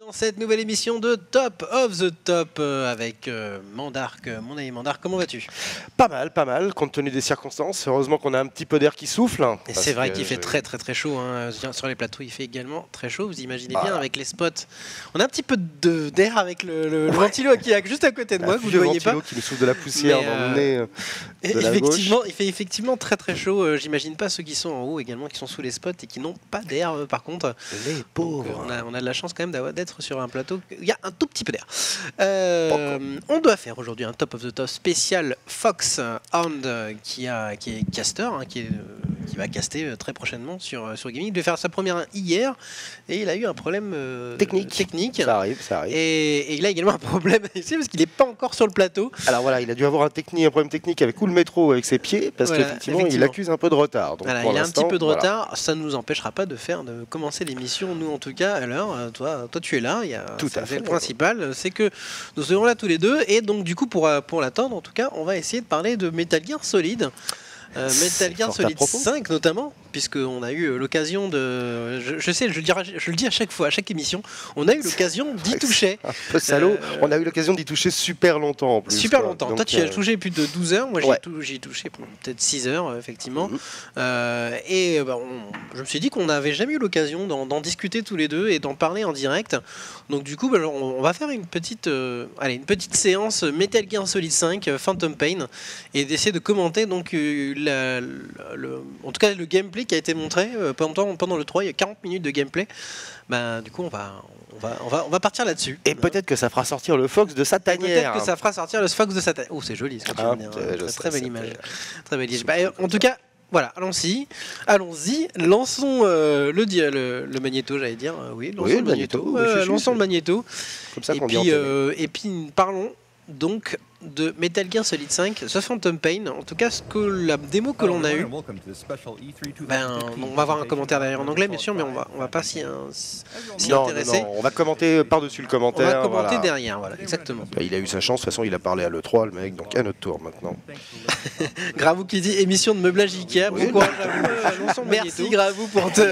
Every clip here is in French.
Dans cette nouvelle émission de Top of the Top avec Mandark, mon ami Mandark, comment vas-tu? Pas mal, compte tenu des circonstances. Heureusement qu'on a un petit peu d'air qui souffle. Et c'est vrai qu'il fait très chaud, hein. Sur les plateaux il fait également très chaud, vous imaginez bien avec les spots. On a un petit peu d'air avec le ventilo qui est juste à côté de moi, vous ne voyez pas. Qui nous souffle de la poussière dans le nez. Effectivement, il fait effectivement très chaud. J'imagine pas ceux qui sont en haut également, qui sont sous les spots et qui n'ont pas d'air par contre. Les pauvres. On a de la chance quand même d'être sur un plateau. Il y a un tout petit peu d'air. On doit faire aujourd'hui un Top of the Top spécial Fox Hound qui est caster, hein, qui va caster très prochainement sur Gaming. Il devait faire sa première hier et il a eu un problème technique. Ça arrive. Et il a également un problème ici parce qu'il n'est pas encore sur le plateau. Alors voilà, il a dû avoir un problème technique avec le métro avec ses pieds parce qu'effectivement il accuse un peu de retard. Donc voilà, il a un petit peu de retard, ça ne nous empêchera pas de commencer l'émission, nous en tout cas à l'heure. Toi tu es là, le principal, c'est que nous serons là tous les deux et donc du coup pour l'attendre en tout cas on va essayer de parler de Metal Gear Solid. Metal Gear Solid 5 notamment, puisqu'on a eu l'occasion de... Je sais, je le dis à chaque fois, à chaque émission, on a eu l'occasion d'y toucher. Un peu salaud, on a eu l'occasion d'y toucher super longtemps en plus. Super longtemps. Donc, toi tu y as touché plus de 12 heures, moi j'y ai touché peut-être 6 heures effectivement. Je me suis dit qu'on n'avait jamais eu l'occasion d'en discuter tous les deux et d'en parler en direct. Donc du coup on va faire une petite séance Metal Gear Solid 5 Phantom Pain et d'essayer de commenter donc en tout cas le gameplay qui a été montré pendant le 3, il y a 40 minutes de gameplay. Du coup on va partir là-dessus. Et peut-être que ça fera sortir le Fox de sa tanière. Peut-être que ça fera sortir le Fox de sa tanière. Oh c'est joli ce que tu veux dire. Très belle image. Très belle image. En tout cas voilà, allons-y, lançons le magnéto, j'allais dire. Lançons le magnéto. Lançons le magnéto. Comme ça qu'on dit. Et puis parlons donc de Metal Gear Solid 5, The Phantom Pain, en tout cas la démo que l'on a eue. On va avoir un commentaire derrière en anglais bien sûr, mais on va pas s'y intéresser. Non, on va commenter par-dessus le commentaire. On va commenter derrière, voilà, exactement. Il a eu sa chance, de toute façon il a parlé à l'E3 le mec, donc à notre tour maintenant. Gravou qui dit émission de meublage Ikea, bon courage à vous. Merci Gravou pour te...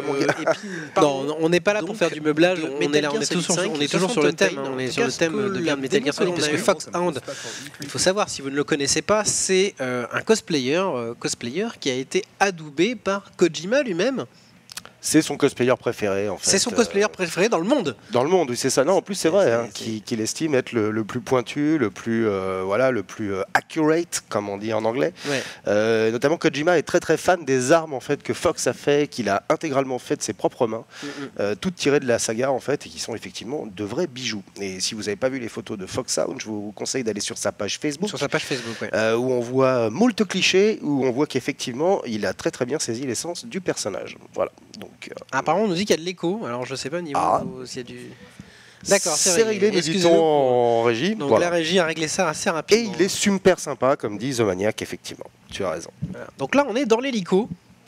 Non, on n'est pas là pour faire du meublage, on est toujours sur le thème, on est sur le thème de Metal Gear Solid, parce que Fox Hound, il faut savoir, si vous ne le connaissez pas, c'est un cosplayer qui a été adoubé par Kojima lui-même. C'est son cosplayer préféré en fait. C'est son cosplayer préféré dans le monde. Dans le monde, oui c'est ça. Non, en plus c'est vrai, qu'il estime être le plus pointu, le plus accurate, comme on dit en anglais. Notamment Kojima est très fan des armes en fait que Fox a fait, qu'il a intégralement fait de ses propres mains, toutes tirées de la saga en fait, et qui sont effectivement de vrais bijoux. Et si vous n'avez pas vu les photos de Fox Hound, je vous conseille d'aller sur sa page Facebook. Où on voit moult clichés, où on voit qu'effectivement il a très bien saisi l'essence du personnage. Voilà. Donc, apparemment on nous dit qu'il y a de l'écho, alors je sais pas au niveau s'il y a du... D'accord, c'est réglé, nous dit-on en régie. Donc la régie a réglé ça assez rapidement. Et il est super sympa, comme dit The Maniac, effectivement. Tu as raison. Voilà. Donc là on est dans l'hélico.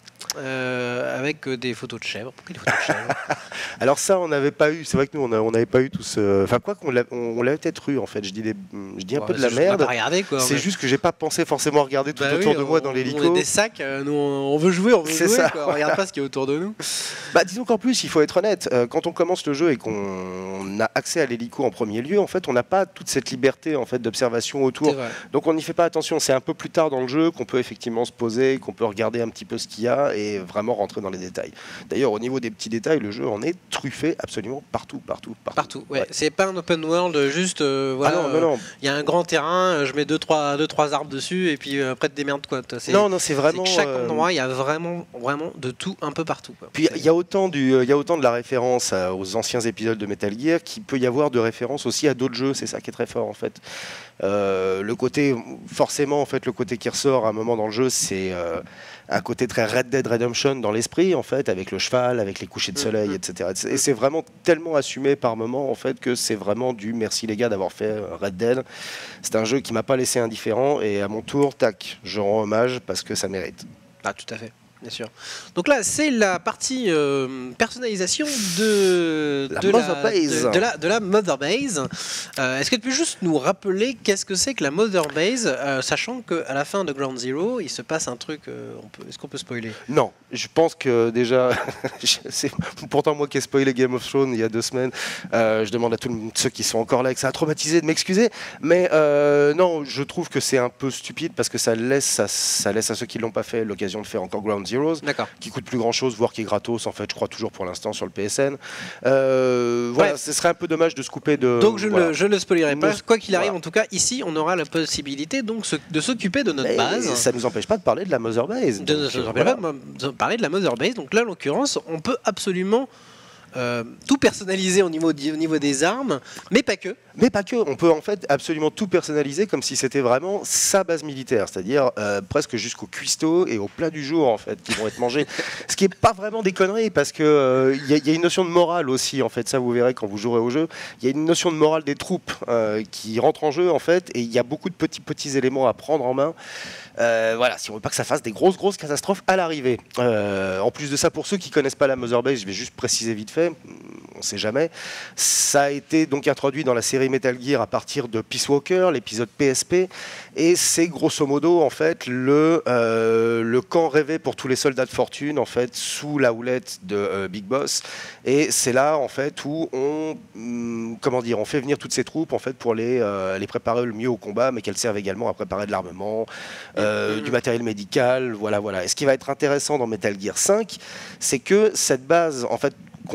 Avec des photos de chèvres. Pourquoi des photos de chèvres? Alors ça, on n'avait pas eu. C'est vrai que nous, on n'avait pas eu tous. Enfin, quoi qu'on l'avait peut-être eu en fait. Je dis un peu de la merde. C'est juste que j'ai pas pensé forcément à regarder tout autour de moi dans l'hélico. On est des sacs. Nous, on veut jouer. On regarde pas ce qui est autour de nous. Disons qu'en plus, il faut être honnête. Quand on commence le jeu et qu'on a accès à l'hélico en premier lieu, en fait, on n'a pas toute cette liberté en fait d'observation autour. Donc on n'y fait pas attention. C'est un peu plus tard dans le jeu qu'on peut effectivement se poser, qu'on peut regarder un petit peu ce qu'il y a et vraiment rentrer dans les détails. D'ailleurs, au niveau des petits détails, le jeu en est truffé absolument partout. C'est pas un open world, juste il y a un grand terrain, je mets deux trois arbres dessus et puis après te démerdes quoi. Non, c'est vraiment. Chaque endroit, il y a vraiment de tout un peu partout. Quoi. Puis il y a autant de la référence aux anciens épisodes de Metal Gear qu'il peut y avoir de référence aussi à d'autres jeux. C'est ça qui est très fort en fait. Le côté qui ressort à un moment dans le jeu, c'est un côté très Red Dead Redemption dans l'esprit en fait, avec le cheval, avec les couchers de soleil, etc. Et c'est vraiment tellement assumé par moment en fait que c'est vraiment du merci les gars d'avoir fait Red Dead. C'est un jeu qui m'a pas laissé indifférent et à mon tour, je rends hommage parce que ça mérite. Ah tout à fait. Bien sûr. Donc là, c'est la partie personnalisation de la Mother Base. Est-ce que tu peux juste nous rappeler qu'est-ce que c'est que la Mother Base, sachant qu'à la fin de Ground Zero, il se passe un truc. Est-ce qu'on peut spoiler? Non, je pense que déjà, c'est pourtant moi qui ai spoilé Game of Thrones il y a 2 semaines. Je demande à tous ceux qui sont encore là et que ça a traumatisé de m'excuser. Mais non, je trouve que c'est un peu stupide parce que ça laisse à ceux qui ne l'ont pas fait l'occasion de faire encore Ground Zeroes, qui coûte plus grand chose, voire qui est gratos en fait, je crois toujours pour l'instant sur le PSN. Voilà, ce serait un peu dommage de se couper de. Donc je ne le spoilerai pas. Quoi qu'il arrive, en tout cas, ici, on aura la possibilité donc de s'occuper de notre base. Ça ne nous empêche pas de parler de la Mother Base. De parler de la Mother Base. Donc là, en l'occurrence, on peut absolument tout personnaliser au niveau des armes, mais pas que. Mais pas que, on peut en fait absolument tout personnaliser comme si c'était vraiment sa base militaire, c'est-à-dire presque jusqu'au cuistot et au plat du jour en fait, qui vont être mangés. Ce qui n'est pas vraiment des conneries parce que y a une notion de morale aussi en fait, ça vous verrez quand vous jouerez au jeu. Il y a une notion de morale des troupes qui rentre en jeu en fait, et il y a beaucoup de petits éléments à prendre en main. Voilà, si on veut pas que ça fasse des grosses catastrophes à l'arrivée. En plus de ça, pour ceux qui connaissent pas la Mother Base, je vais juste préciser vite fait, on sait jamais, ça a été donc introduit dans la série Metal Gear à partir de Peace Walker, l'épisode PSP, et c'est grosso modo en fait le camp rêvé pour tous les soldats de fortune en fait sous la houlette de Big Boss, et c'est là en fait où on fait venir toutes ces troupes en fait pour les préparer le mieux au combat, mais qu'elles servent également à préparer de l'armement, du matériel médical, voilà. Et ce qui va être intéressant dans Metal Gear 5, c'est que cette base en fait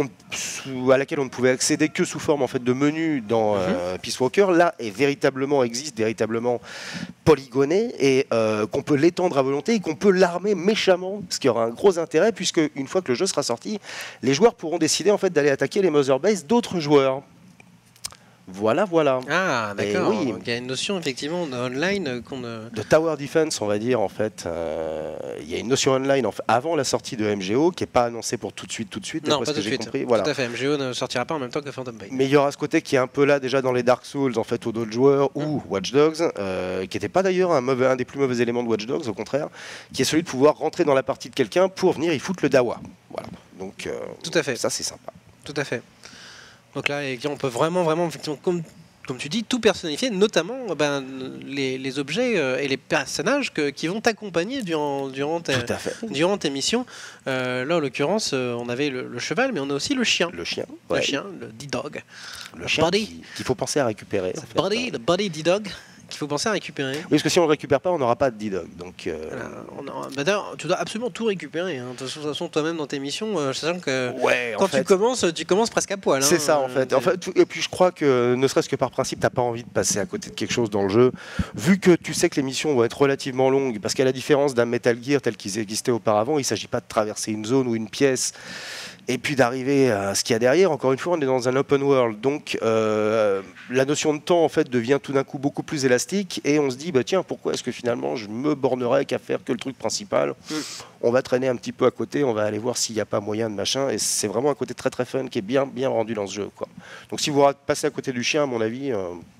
à laquelle on ne pouvait accéder que sous forme en fait de menu dans Peace Walker, là existe véritablement polygoné, et qu'on peut l'étendre à volonté et qu'on peut l'armer méchamment, ce qui aura un gros intérêt puisque une fois que le jeu sera sorti, les joueurs pourront décider en fait d'aller attaquer les Mother Base d'autres joueurs. Voilà. Ah, d'accord. Oui. Donc, il y a une notion effectivement online de Tower Defense, on va dire en fait. Il y a une notion online avant la sortie de MGO qui n'est pas annoncée pour tout de suite. Non, pas tout de suite. Voilà. Tout à fait. MGO ne sortira pas en même temps que Phantom Pain. Mais il y aura ce côté qui est un peu là déjà dans les Dark Souls en fait, aux d'autres joueurs, ou Watch Dogs, qui n'était pas d'ailleurs un des plus mauvais éléments de Watch Dogs, au contraire, qui est celui de pouvoir rentrer dans la partie de quelqu'un pour venir y foutre le dawa. Voilà. Donc tout à fait. Ça c'est sympa. Tout à fait. Donc là, on peut vraiment, comme tu dis, tout personnalifier, notamment les objets et les personnages qui vont t'accompagner durant tes missions. Là, en l'occurrence, on avait le cheval, mais on a aussi le chien. Le chien, le D-Dog. Le chien qu'il faut penser à récupérer. Le body D-Dog. Qu'il faut penser à récupérer. Oui, parce que si on ne le récupère pas, on n'aura pas de D-Dog. Donc, d'ailleurs, tu dois absolument tout récupérer. Hein. De toute façon, toi-même dans tes missions, sachant que quand tu commences presque à poil. C'est ça en fait. Et puis je crois que ne serait-ce que par principe, tu n'as pas envie de passer à côté de quelque chose dans le jeu. Vu que tu sais que les missions vont être relativement longues, parce qu'à la différence d'un Metal Gear tel qu'ils existaient auparavant, il ne s'agit pas de traverser une zone ou une pièce et puis d'arriver à ce qu'il y a derrière. Encore une fois, on est dans un open world, donc la notion de temps en fait devient tout d'un coup beaucoup plus élastique, et on se dit tiens, pourquoi est-ce que finalement je me bornerais qu'à faire que le truc principal? On va traîner un petit peu à côté, on va aller voir s'il n'y a pas moyen de machin, et c'est vraiment un côté très très fun qui est bien rendu dans ce jeu, quoi. Donc si vous passez à côté du chien, à mon avis,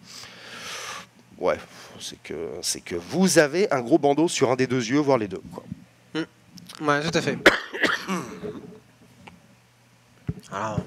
c'est que vous avez un gros bandeau sur un des 2 yeux, voire les 2, quoi. Ouais, tout à fait. Alors,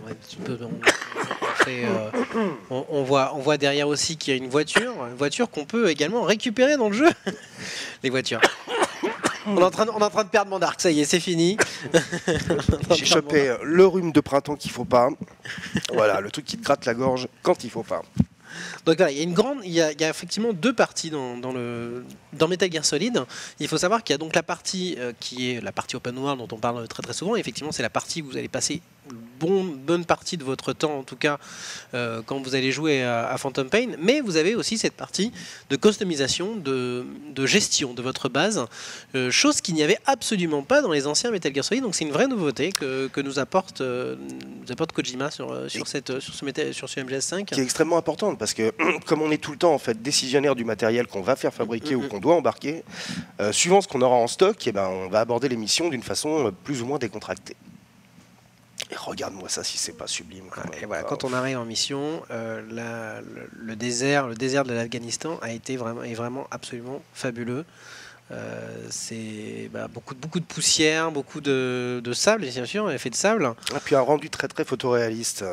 on voit derrière aussi qu'il y a une voiture qu'on peut également récupérer dans le jeu. Les voitures. On est en train de perdre mon arc, ça y est, c'est fini. J'ai chopé le rhume de printemps qu'il faut pas. Voilà, le truc qui te gratte la gorge quand il faut pas. Donc voilà, il y a effectivement 2 parties dans Metal Gear Solid. Il faut savoir qu'il y a donc la partie qui est la partie open world dont on parle très très souvent. Et effectivement, c'est la partie où vous allez passer bonne partie de votre temps, en tout cas quand vous allez jouer à Phantom Pain. Mais vous avez aussi cette partie de customisation, de gestion de votre base, chose qu'il n'y avait absolument pas dans les anciens Metal Gear Solid. Donc c'est une vraie nouveauté que nous apporte Kojima sur ce MGS5, qui est extrêmement importante, parce que comme on est tout le temps en fait décisionnaire du matériel qu'on va faire fabriquer ou qu'on doit embarquer, suivant ce qu'on aura en stock, on va aborder les missions d'une façon plus ou moins décontractée. Et regarde-moi ça, si c'est pas sublime. Et voilà, quand on arrive en mission, le désert de l'Afghanistan est vraiment absolument fabuleux. C'est beaucoup de poussière, beaucoup de sable, bien sûr, effet de sable. Et puis un rendu très très photoréaliste.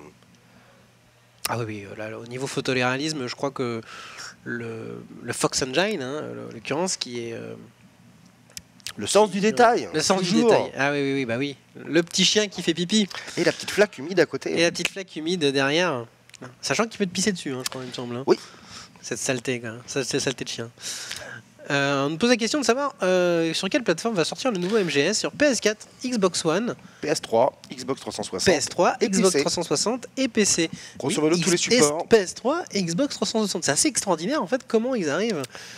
Ah oui, là, au niveau photoréalisme, je crois que le Fox Engine, hein, l'occurrence, qui est... le sens du détail. Le sens du détail. Ah oui, bah oui. Le petit chien qui fait pipi. Et la petite flaque humide à côté. Et la petite flaque humide derrière. Sachant qu'il peut te pisser dessus, hein, je crois, il me semble. Hein. Oui. Cette saleté, quoi. Cette saleté de chien. On nous pose la question de savoir sur quelle plateforme va sortir le nouveau MGS, sur PS4, Xbox One, PS3, Xbox 360, PS3, Xbox 360 et PC. Grosso modo, tous les supports. PS3 et Xbox 360. C'est assez extraordinaire en fait comment ils arrivent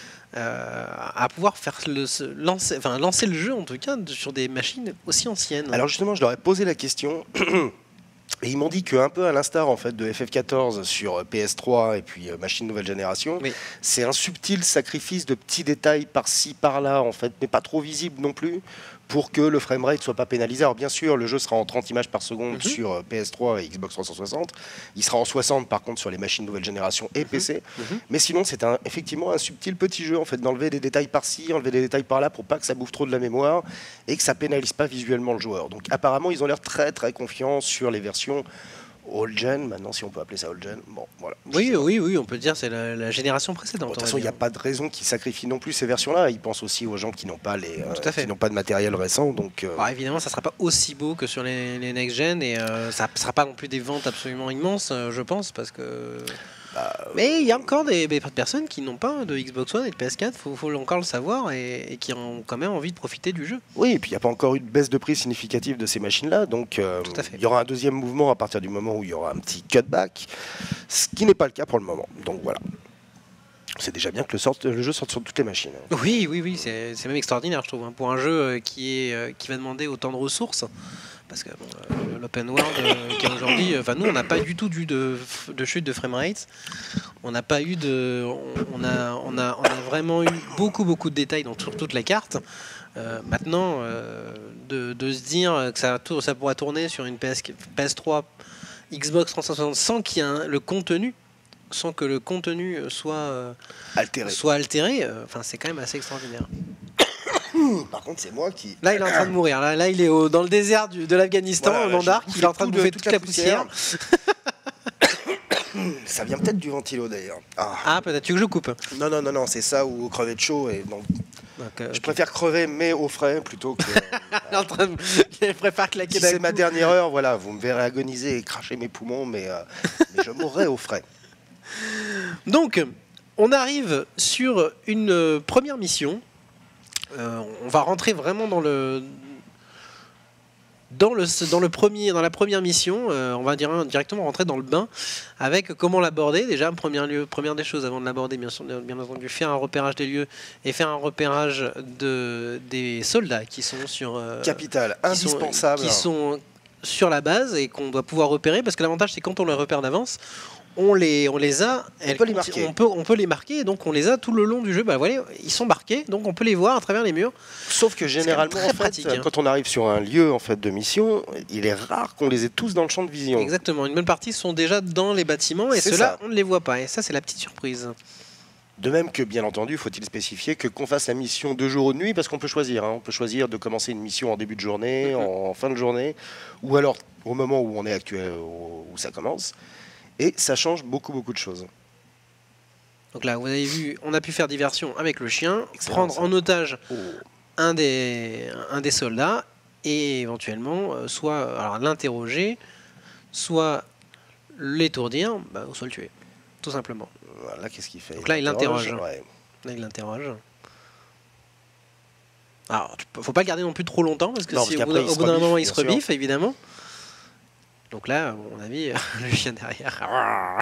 à pouvoir faire lancer le jeu en tout cas sur des machines aussi anciennes. Alors justement, je leur ai posé la question. Et ils m'ont dit qu'un peu à l'instar en fait de FF14 sur PS3 et puis machine nouvelle génération, oui. C'est un subtil sacrifice de petits détails par-ci par-là en fait, mais pas trop visible non plus, pour que le framerate soit pas pénalisé. Alors bien sûr, le jeu sera en 30 images par seconde sur PS3 et Xbox 360. Il sera en 60 par contre sur les machines nouvelle génération et PC. Mais sinon, c'est effectivement un subtil petit jeu en fait, d'enlever des détails par-ci, enlever des détails par-là pour pas que ça bouffe trop de la mémoire et que ça pénalise pas visuellement le joueur. Donc apparemment, ils ont l'air très très confiants sur les versions all-gen, maintenant si on peut appeler ça all-gen, bon voilà. Oui, on peut dire c'est la génération précédente. De toute façon, il n'y a pas de raison qu'ils sacrifient non plus ces versions-là. Ils pensent aussi aux gens qui n'ont pas qui n'ont pas de matériel récent. Donc évidemment, ça ne sera pas aussi beau que sur les next-gen et ça ne sera pas non plus des ventes absolument immenses, je pense, parce que... Mais il y a encore des personnes qui n'ont pas de Xbox One et de PS4, faut encore le savoir, et qui ont quand même envie de profiter du jeu. Oui, et puis il n'y a pas encore eu de baisse de prix significative de ces machines-là, donc il y aura un deuxième mouvement à partir du moment où il y aura un petit cutback, ce qui n'est pas le cas pour le moment. Donc voilà. C'est déjà bien que le jeu sorte sur toutes les machines. Oui, c'est même extraordinaire, je trouve, hein, pour un jeu qui va demander autant de ressources. Parce que l'open world qui est aujourd'hui, nous on n'a pas du tout de chute de framerate. On n'a pas eu on a vraiment eu beaucoup de détails sur toute la carte. Maintenant, de se dire que ça pourra tourner sur une PS3, Xbox 360 sans qu'il y ait le contenu, sans que le contenu soit altéré, c'est quand même assez extraordinaire. Par contre, c'est moi qui... Là, il est en train de mourir. Là il est dans le désert de l'Afghanistan, au Mandark. Il est en train de bouffer toute la poussière. Ça vient peut-être du ventilo, d'ailleurs. Peut-être. Tu veux que je coupe? Non, c'est ça, ou crever de chaud. Et donc, je préfère crever, mais au frais, plutôt que... Je préfère claquer si c'est ma dernière heure, voilà, vous me verrez agoniser et cracher mes poumons, mais je mourrai au frais. Donc, on arrive sur une première mission. On va rentrer vraiment dans la première mission. On va directement rentrer dans le bain avec comment l'aborder. Déjà, première des choses avant de l'aborder, bien entendu, faire un repérage des lieux et faire un repérage des soldats qui sont sur capital, indispensable, qui sont sur la base et qu'on doit pouvoir repérer, parce que l'avantage c'est quand on les repère d'avance, on les a, on peut les marquer, donc on les a tout le long du jeu. Voilà, ils sont marqués, donc on peut les voir à travers les murs. Sauf que généralement, quand on arrive sur un lieu de mission, il est rare qu'on les ait tous dans le champ de vision. Exactement, une bonne partie sont déjà dans les bâtiments et ceux-là, on ne les voit pas. Et ça, c'est la petite surprise. De même que, bien entendu, faut-il spécifier qu'on fasse la mission de jour ou de nuit, parce qu'on peut choisir. On peut choisir de commencer une mission en début de journée, en fin de journée, ou alors au moment où on est actuel, où ça commence. Et ça change beaucoup de choses. Donc là, vous avez vu, on a pu faire diversion avec le chien, prendre en otage un des soldats, et éventuellement, soit l'interroger, soit l'étourdir, ou soit le tuer, tout simplement. Voilà, qu'est-ce qu'il fait? Donc là, il l'interroge. Ouais. Là, il l'interroge. Alors, faut pas le garder non plus trop longtemps, parce que si au bout d'un moment, il se rebiffe, évidemment. Donc là, à mon avis, le chien derrière.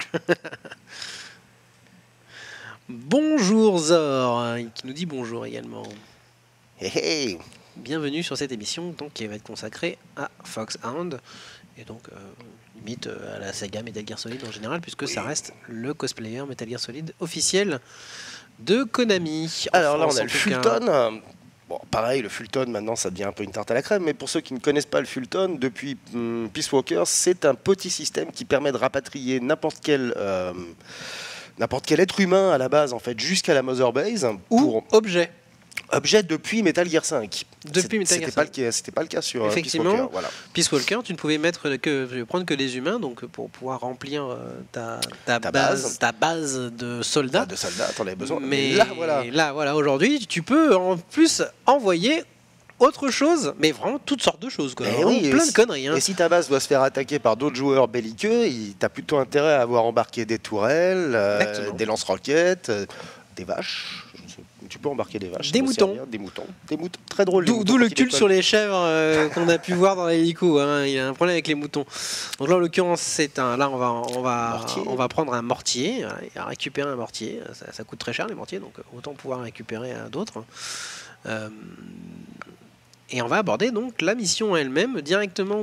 Bonjour Zor, qui nous dit bonjour également. Hey. Bienvenue sur cette émission donc, qui va être consacrée à Foxhound. Et donc, limite à la saga Metal Gear Solid en général, puisque ça reste le cosplayer Metal Gear Solid officiel de Konami. Alors là, on a le Fulton. Bon, pareil, le Fulton, maintenant, ça devient un peu une tarte à la crème, mais pour ceux qui ne connaissent pas le Fulton, depuis Peace Walker, c'est un petit système qui permet de rapatrier n'importe quel être humain à la base, en fait, jusqu'à la Mother Base. Ou objet. objet depuis Metal Gear 5. Depuis Metal Gear 5. C'était pas le cas sur Peace Walker. Voilà. Peace Walker, tu ne pouvais prendre que des humains, donc pour pouvoir remplir ta base de soldats. De soldats, t'en avais besoin. Mais là, voilà, aujourd'hui, tu peux en plus envoyer autre chose, mais vraiment toutes sortes de choses, quoi. Plein de conneries. Et si ta base doit se faire attaquer par d'autres joueurs belliqueux, t'as plutôt intérêt à avoir embarqué des tourelles, des lance-roquettes, des vaches. Tu peux embarquer des vaches. Des moutons. Des moutons. Très drôle. D'où le culte sur les chèvres qu'on a pu voir dans l'hélico. Il y a un problème avec les moutons. Donc là, en l'occurrence, là, on va prendre un mortier, à récupérer un mortier. Ça coûte très cher les mortiers, donc autant pouvoir récupérer d'autres. Et on va aborder donc la mission elle-même directement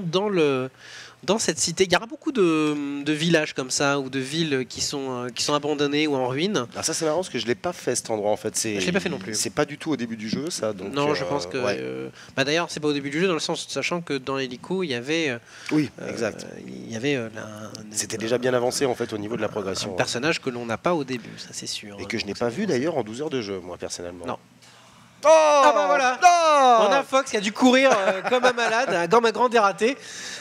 dans cette cité. Il y aura beaucoup de villages comme ça, ou de villes qui sont abandonnées ou en ruine. Alors ça c'est marrant parce que je l'ai pas fait cet endroit en fait. Je l'ai pas fait non plus. C'est pas du tout au début du jeu ça. Donc, non, je pense que. D'ailleurs, c'est pas au début du jeu dans le sens sachant que dans l'hélico il y avait. Oui, exact. Il y avait. C'était déjà bien avancé en fait au niveau de la progression. Un personnage que l'on n'a pas au début, ça c'est sûr. Et que je n'ai pas vu d'ailleurs en 12 heures de jeu, moi personnellement. Non. Oh ah bah voilà. Non, on a Fox qui a dû courir comme un malade, comme un grand dératé.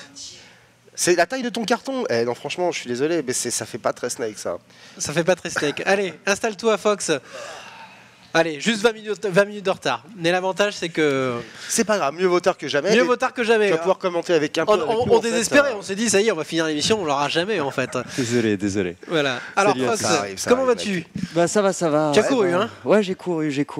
C'est la taille de ton carton. Non, franchement, je suis désolé, mais ça fait pas très Snake, ça. Ça fait pas très Snake. Allez, installe-toi, Fox. Allez, juste 20 minutes de retard. Mais l'avantage, c'est que... C'est pas grave, mieux vaut tard que jamais. Mieux vaut tard que jamais. Tu vas pouvoir commenter avec un peu... On désespérait, on s'est dit, ça y est, on va finir l'émission, on l'aura jamais, en fait. Désolé. Voilà. Alors, Fox, comment vas-tu ? Bah ça va. Tu as couru, hein ? Ouais, j'ai couru. J'ai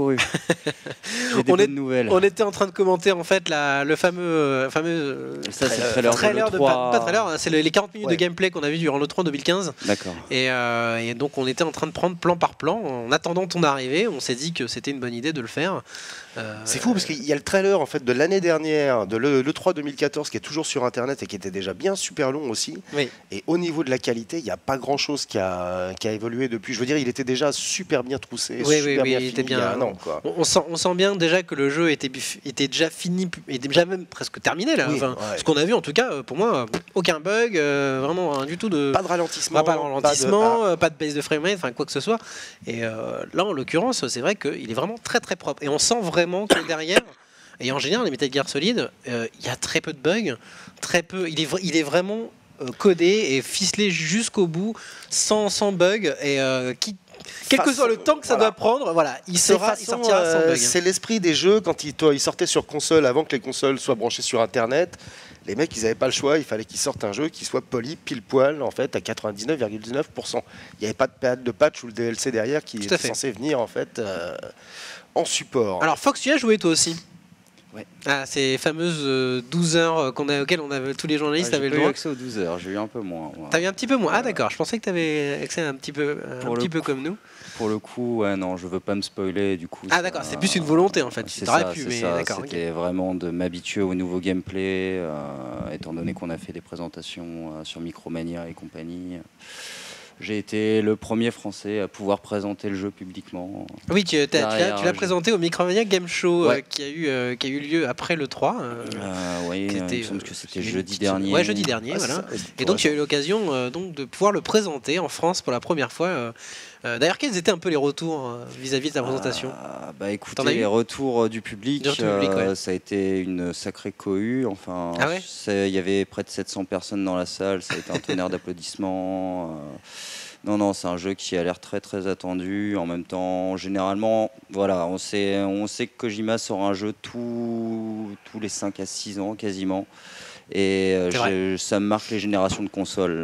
des bonnes nouvelles. On était en train de commenter, en fait, le fameux trailer de... Pas trailer, c'est les 40 minutes de gameplay qu'on a vu durant l'E3 2015. D'accord. Et donc, on était en train de prendre plan par plan. En attendant ton arrivée, on s'est dit que c'était une bonne idée de le faire. C'est fou parce qu'il y a le trailer en fait de l'année dernière, de l'E3 2014 qui est toujours sur internet et qui était déjà bien super long aussi. Oui. Et au niveau de la qualité, il n'y a pas grand chose qui a évolué depuis. Je veux dire, il était déjà super bien troussé, super bien fini il y a un an. Quoi. On sent bien déjà que le jeu était déjà fini, était déjà même presque terminé là. Ce qu'on a vu en tout cas, pour moi, aucun bug, vraiment rien du tout de. Pas de ralentissement. Pas de baisse de framerate, enfin quoi que ce soit. Et là, en l'occurrence, c'est vrai qu'il est vraiment très très propre. Et on sent vraiment que derrière, et en général, les Metal Gear Solid, il y a très peu de bugs, très peu. Il est vraiment codé et ficelé jusqu'au bout, sans bug. Et quel que soit le temps que ça doit prendre, voilà, il sortira sans bug. C'est l'esprit des jeux quand ils sortaient sur console avant que les consoles soient branchées sur Internet. Les mecs, ils n'avaient pas le choix, il fallait qu'ils sortent un jeu qui soit poli pile poil en fait à 99,9%. Il n'y avait pas de patch ou le DLC derrière qui était censé venir en fait en support. Alors Fox, tu as joué toi aussi? Ouais. Ah, ces fameuses 12 heures auxquelles tous les journalistes avaient le droit. J'ai eu accès aux 12 heures, j'ai eu un peu moins. T'as eu un petit peu moins. Ah d'accord, je pensais que t'avais accès un petit peu comme nous. Pour le coup, non, je veux pas me spoiler du coup. Ah d'accord, c'est plus une volonté en fait. Tu t'aurais pu, mais d'accord. C'était vraiment de m'habituer au nouveau gameplay, étant donné qu'on a fait des présentations sur Micromania et compagnie. J'ai été le premier Français à pouvoir présenter le jeu publiquement. Oui, tu l'as présenté au Micromania Game Show qui a eu lieu après le 3. Oui, il me semble que c'était jeudi dernier. Ouais, jeudi dernier, voilà. Et donc, tu as eu l'occasion de pouvoir le présenter en France pour la première fois. D'ailleurs, quels étaient un peu les retours vis-à-vis de ta présentation? Bah écoutez, les retours du public, ça a été une sacrée cohue. Enfin, il y avait près de 700 personnes dans la salle, ça a été un tonnerre d'applaudissements. Non, c'est un jeu qui a l'air très très attendu. En même temps, généralement, voilà, on sait que Kojima sort un jeu tous les 5 à 6 ans quasiment. Et ça me marque les générations de consoles.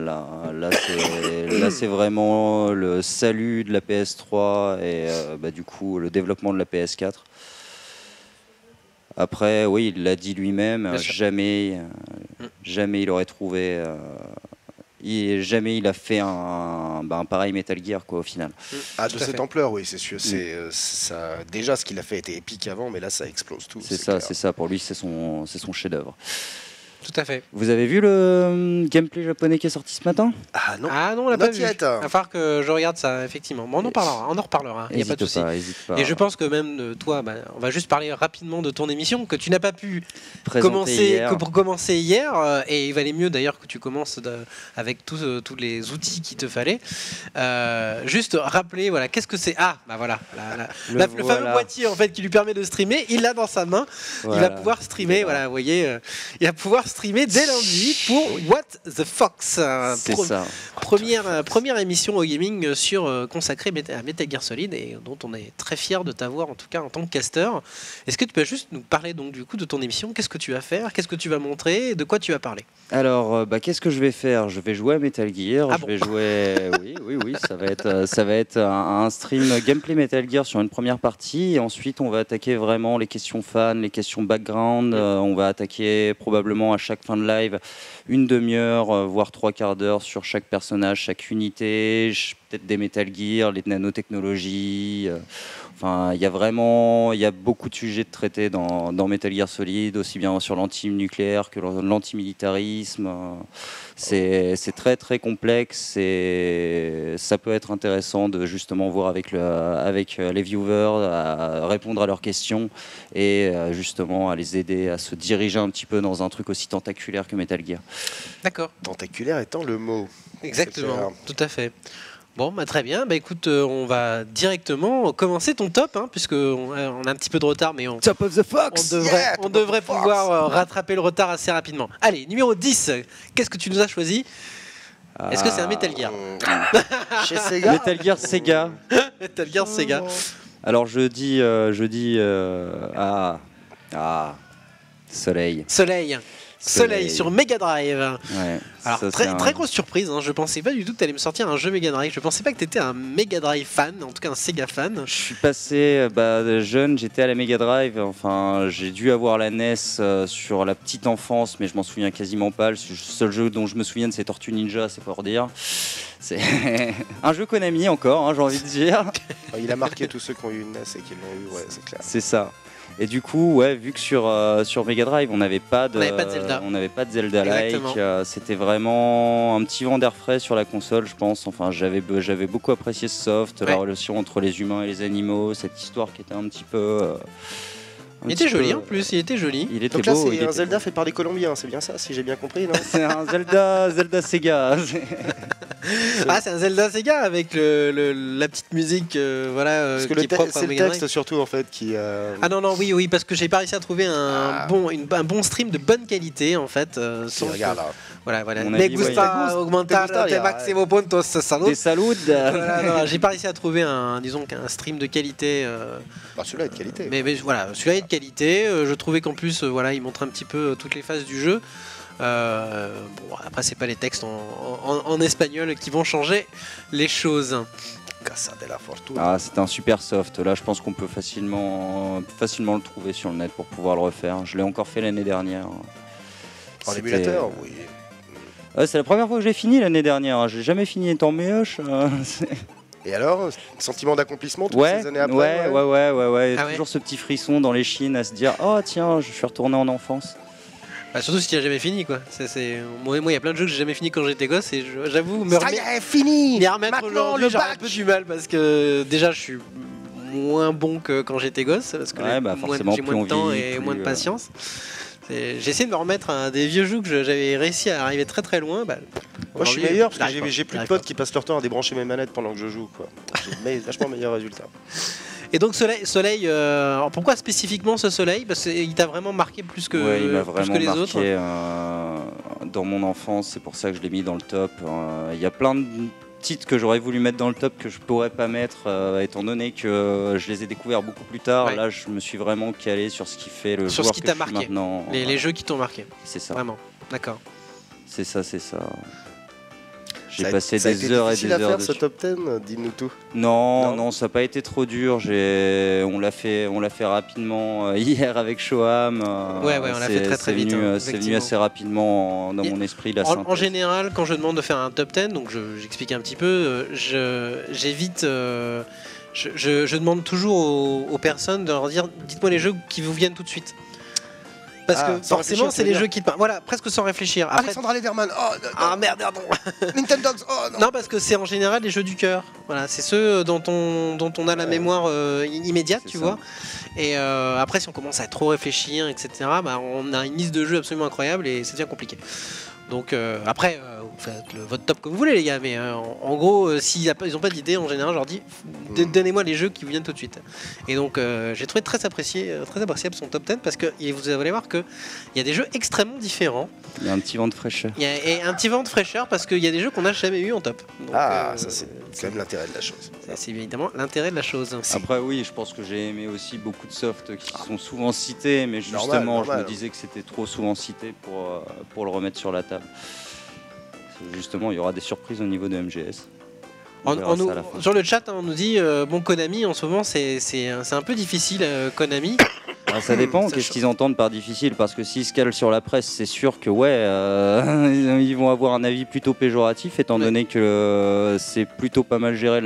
Là c'est vraiment le salut de la PS3 et du coup le développement de la PS4. Après, oui, il l'a dit lui-même, jamais il aurait trouvé... jamais il a fait un pareil Metal Gear quoi, au final. De cette ampleur, oui, c'est sûr. Déjà, ce qu'il a fait était épique avant, mais là, ça explose tout. C'est ça. Pour lui, c'est son chef-d'œuvre. Tout à fait. Vous avez vu le gameplay japonais qui est sorti ce matin? Ah non, on l'a pas vu. Il va falloir que je regarde ça, effectivement. Bon, on en reparlera. Il n'y a pas de souci. Et je pense que même toi, on va juste parler rapidement de ton émission que tu n'as pas pu commencer hier. Et il valait mieux d'ailleurs que tu commences avec tous les outils qu'il te fallait. Juste rappeler, voilà, qu'est-ce que c'est? Ah, bah voilà, le fameux boîtier en fait qui lui permet de streamer. Il l'a dans sa main. Voilà. Il va pouvoir streamer. Voilà, vous voyez, il va pouvoir streamer dès lundi pour What the Fox. C'est ça. Première émission au gaming consacrée à Metal Gear Solid et dont on est très fier de t'avoir en tout cas en tant que casteur. Est-ce que tu peux juste nous parler donc du coup de ton émission? Qu'est-ce que tu vas faire? Qu'est-ce que tu vas montrer? De quoi tu vas parler? Alors, qu'est-ce que je vais faire? Je vais jouer à Metal Gear. Vais jouer. Oui. Ça va être un stream gameplay Metal Gear sur une première partie. Et ensuite, on va attaquer vraiment les questions fans, les questions background. On va attaquer probablement à chaque fin de live une demi-heure, voire 3/4 d'heure sur chaque personnage, chaque unité, peut-être des Metal Gear, les nanotechnologies. Enfin, il y a beaucoup de sujets de traiter dans Metal Gear Solid, aussi bien sur l'anti-nucléaire que l'antimilitarisme. C'est très très complexe et ça peut être intéressant de justement voir avec les viewers, à répondre à leurs questions et justement à les aider à se diriger un petit peu dans un truc aussi tentaculaire que Metal Gear. D'accord. Tentaculaire étant le mot. Exactement, tout à fait. Bon, très bien. Écoute, on va directement commencer ton top, puisqu'on a un petit peu de retard, mais Top of the Fox. On devrait pouvoir rattraper le retard assez rapidement. Allez, numéro 10, qu'est-ce que tu nous as choisi? Est-ce que c'est un Metal Gear? Chez Sega. Metal Gear Sega. Metal Gear Sega. Alors je dis Soleil sur Mega Drive. Ouais, alors très grosse surprise, je pensais pas du tout que tu allais me sortir un jeu Mega Drive. Je pensais pas que tu étais un Mega Drive fan, en tout cas un Sega fan. Je suis passé jeune, j'étais à la Mega Drive. Enfin, j'ai dû avoir la NES sur la petite enfance, mais je m'en souviens quasiment pas. Le seul jeu dont je me souviens, c'est Tortue Ninja, c'est pour dire. C'est un jeu Konami encore, j'ai envie de dire. Il a marqué tous ceux qui ont eu une NES et qui l'ont eu, c'est clair. C'est ça. Et du coup, vu que sur Mega Drive, on n'avait pas de Zelda-like, c'était vraiment un petit vent d'air frais sur la console, je pense. Enfin, j'avais beaucoup apprécié ce soft, la relation entre les humains et les animaux, cette histoire qui était un petit peu... Il était joli en plus, il était joli. Il était donc là, beau. C'est un Zelda fait par des Colombiens, c'est bien ça, si j'ai bien compris, non? C'est un Zelda Sega. C'est un Zelda Sega avec la petite musique, parce que qui est propre à c'est le Mega texte Drive. Surtout en fait qui. Ah non, oui, parce que j'ai pas réussi à trouver un bon stream de bonne qualité en fait. Regarde là. Voilà. Me gusta augmentar te máximo puntos salud. Des saluds. J'ai pas réussi à trouver un stream de qualité. Celui-là est de qualité. Mais voilà, celui-là est de qualité. Je trouvais qu'en plus, il montre un petit peu toutes les phases du jeu. Après, c'est pas les textes en espagnol qui vont changer les choses. Casa de la Fortuna. Ah, c'était un super soft. Là, je pense qu'on peut facilement le trouver sur le net pour pouvoir le refaire. Je l'ai encore fait l'année dernière. En émulateur, oui. C'est la première fois que j'ai fini l'année dernière. J'ai jamais fini étant méhoche. Et alors, sentiment d'accomplissement toutes ces années après? Ouais. Toujours ce petit frisson dans les chines à se dire, oh tiens, je suis retourné en enfance. Surtout si tu n'as jamais fini, quoi. Moi, il y a plein de jeux que j'ai jamais fini quand j'étais gosse et j'avoue me remettre aujourd'hui, j'ai un peu du mal parce que déjà je suis moins bon que quand j'étais gosse parce que j'ai moins de temps et moins de patience. J'ai essayé de me remettre à des vieux jeux que j'avais réussi à arriver très très loin. Moi je suis meilleur parce que j'ai plus de potes qui passent leur temps à débrancher mes manettes pendant que je joue, quoi. J'ai vachement meilleur résultat. Et donc Soleil, pourquoi spécifiquement ce Soleil? Parce qu'il t'a vraiment marqué plus que, il m'a vraiment que les marqué, autres. Dans mon enfance, c'est pour ça que je l'ai mis dans le top. Il y a plein de titres que j'aurais voulu mettre dans le top que je pourrais pas mettre, étant donné que je les ai découverts beaucoup plus tard. Là, je me suis vraiment calé sur ce qui fait le joueur que je suis maintenant. Les jeux qui t'ont marqué. C'est ça. Vraiment. D'accord. C'est ça. J'ai passé des heures et des heures. À faire ce top 10, dis-nous tout. Non, ça n'a pas été trop dur. On l'a fait rapidement hier avec Shoham. On l'a fait très vite. C'est venu assez rapidement dans mon esprit. En général, quand je demande de faire un top 10, donc j'explique un petit peu, j'évite. Je demande toujours aux personnes de leur dire, dites-moi les jeux qui vous viennent tout de suite. Parce que forcément, c'est les jeux qui te parlent. Voilà, presque sans réfléchir. Après, Alexandra Lederman, merde, non. Nintendogs, non, parce que c'est en général les jeux du cœur. Voilà, c'est ceux dont on a la mémoire immédiate, tu vois. Et après, si on commence à trop réfléchir, etc., bah, on a une liste de jeux absolument incroyable et ça devient compliqué. Donc après, vous faites votre top comme vous voulez les gars, mais en gros, s'ils n'ont pas d'idée, en général, je leur dis donnez-moi les jeux qui vous viennent tout de suite. Et donc j'ai trouvé très appréciable son top 10 parce que vous allez voir qu'il y a des jeux extrêmement différents. Il y a un petit vent de fraîcheur. Et un petit vent de fraîcheur parce qu'il y a des jeux qu'on n'a jamais eu en top. Donc, ça c'est quand même l'intérêt de la chose. C'est évidemment l'intérêt de la chose. Après oui, je pense que j'ai aimé aussi beaucoup de softs qui sont souvent cités, mais justement je me disais que c'était trop souvent cité pour le remettre sur la table. Justement, il y aura des surprises au niveau de MGS. Sur le chat, on nous dit Konami en ce moment c'est un peu difficile Konami. Alors, ça dépend, qu'est-ce qu'ils entendent par difficile, parce que s'ils se calent sur la presse, c'est sûr que ils vont avoir un avis plutôt péjoratif, étant donné que c'est plutôt pas mal géré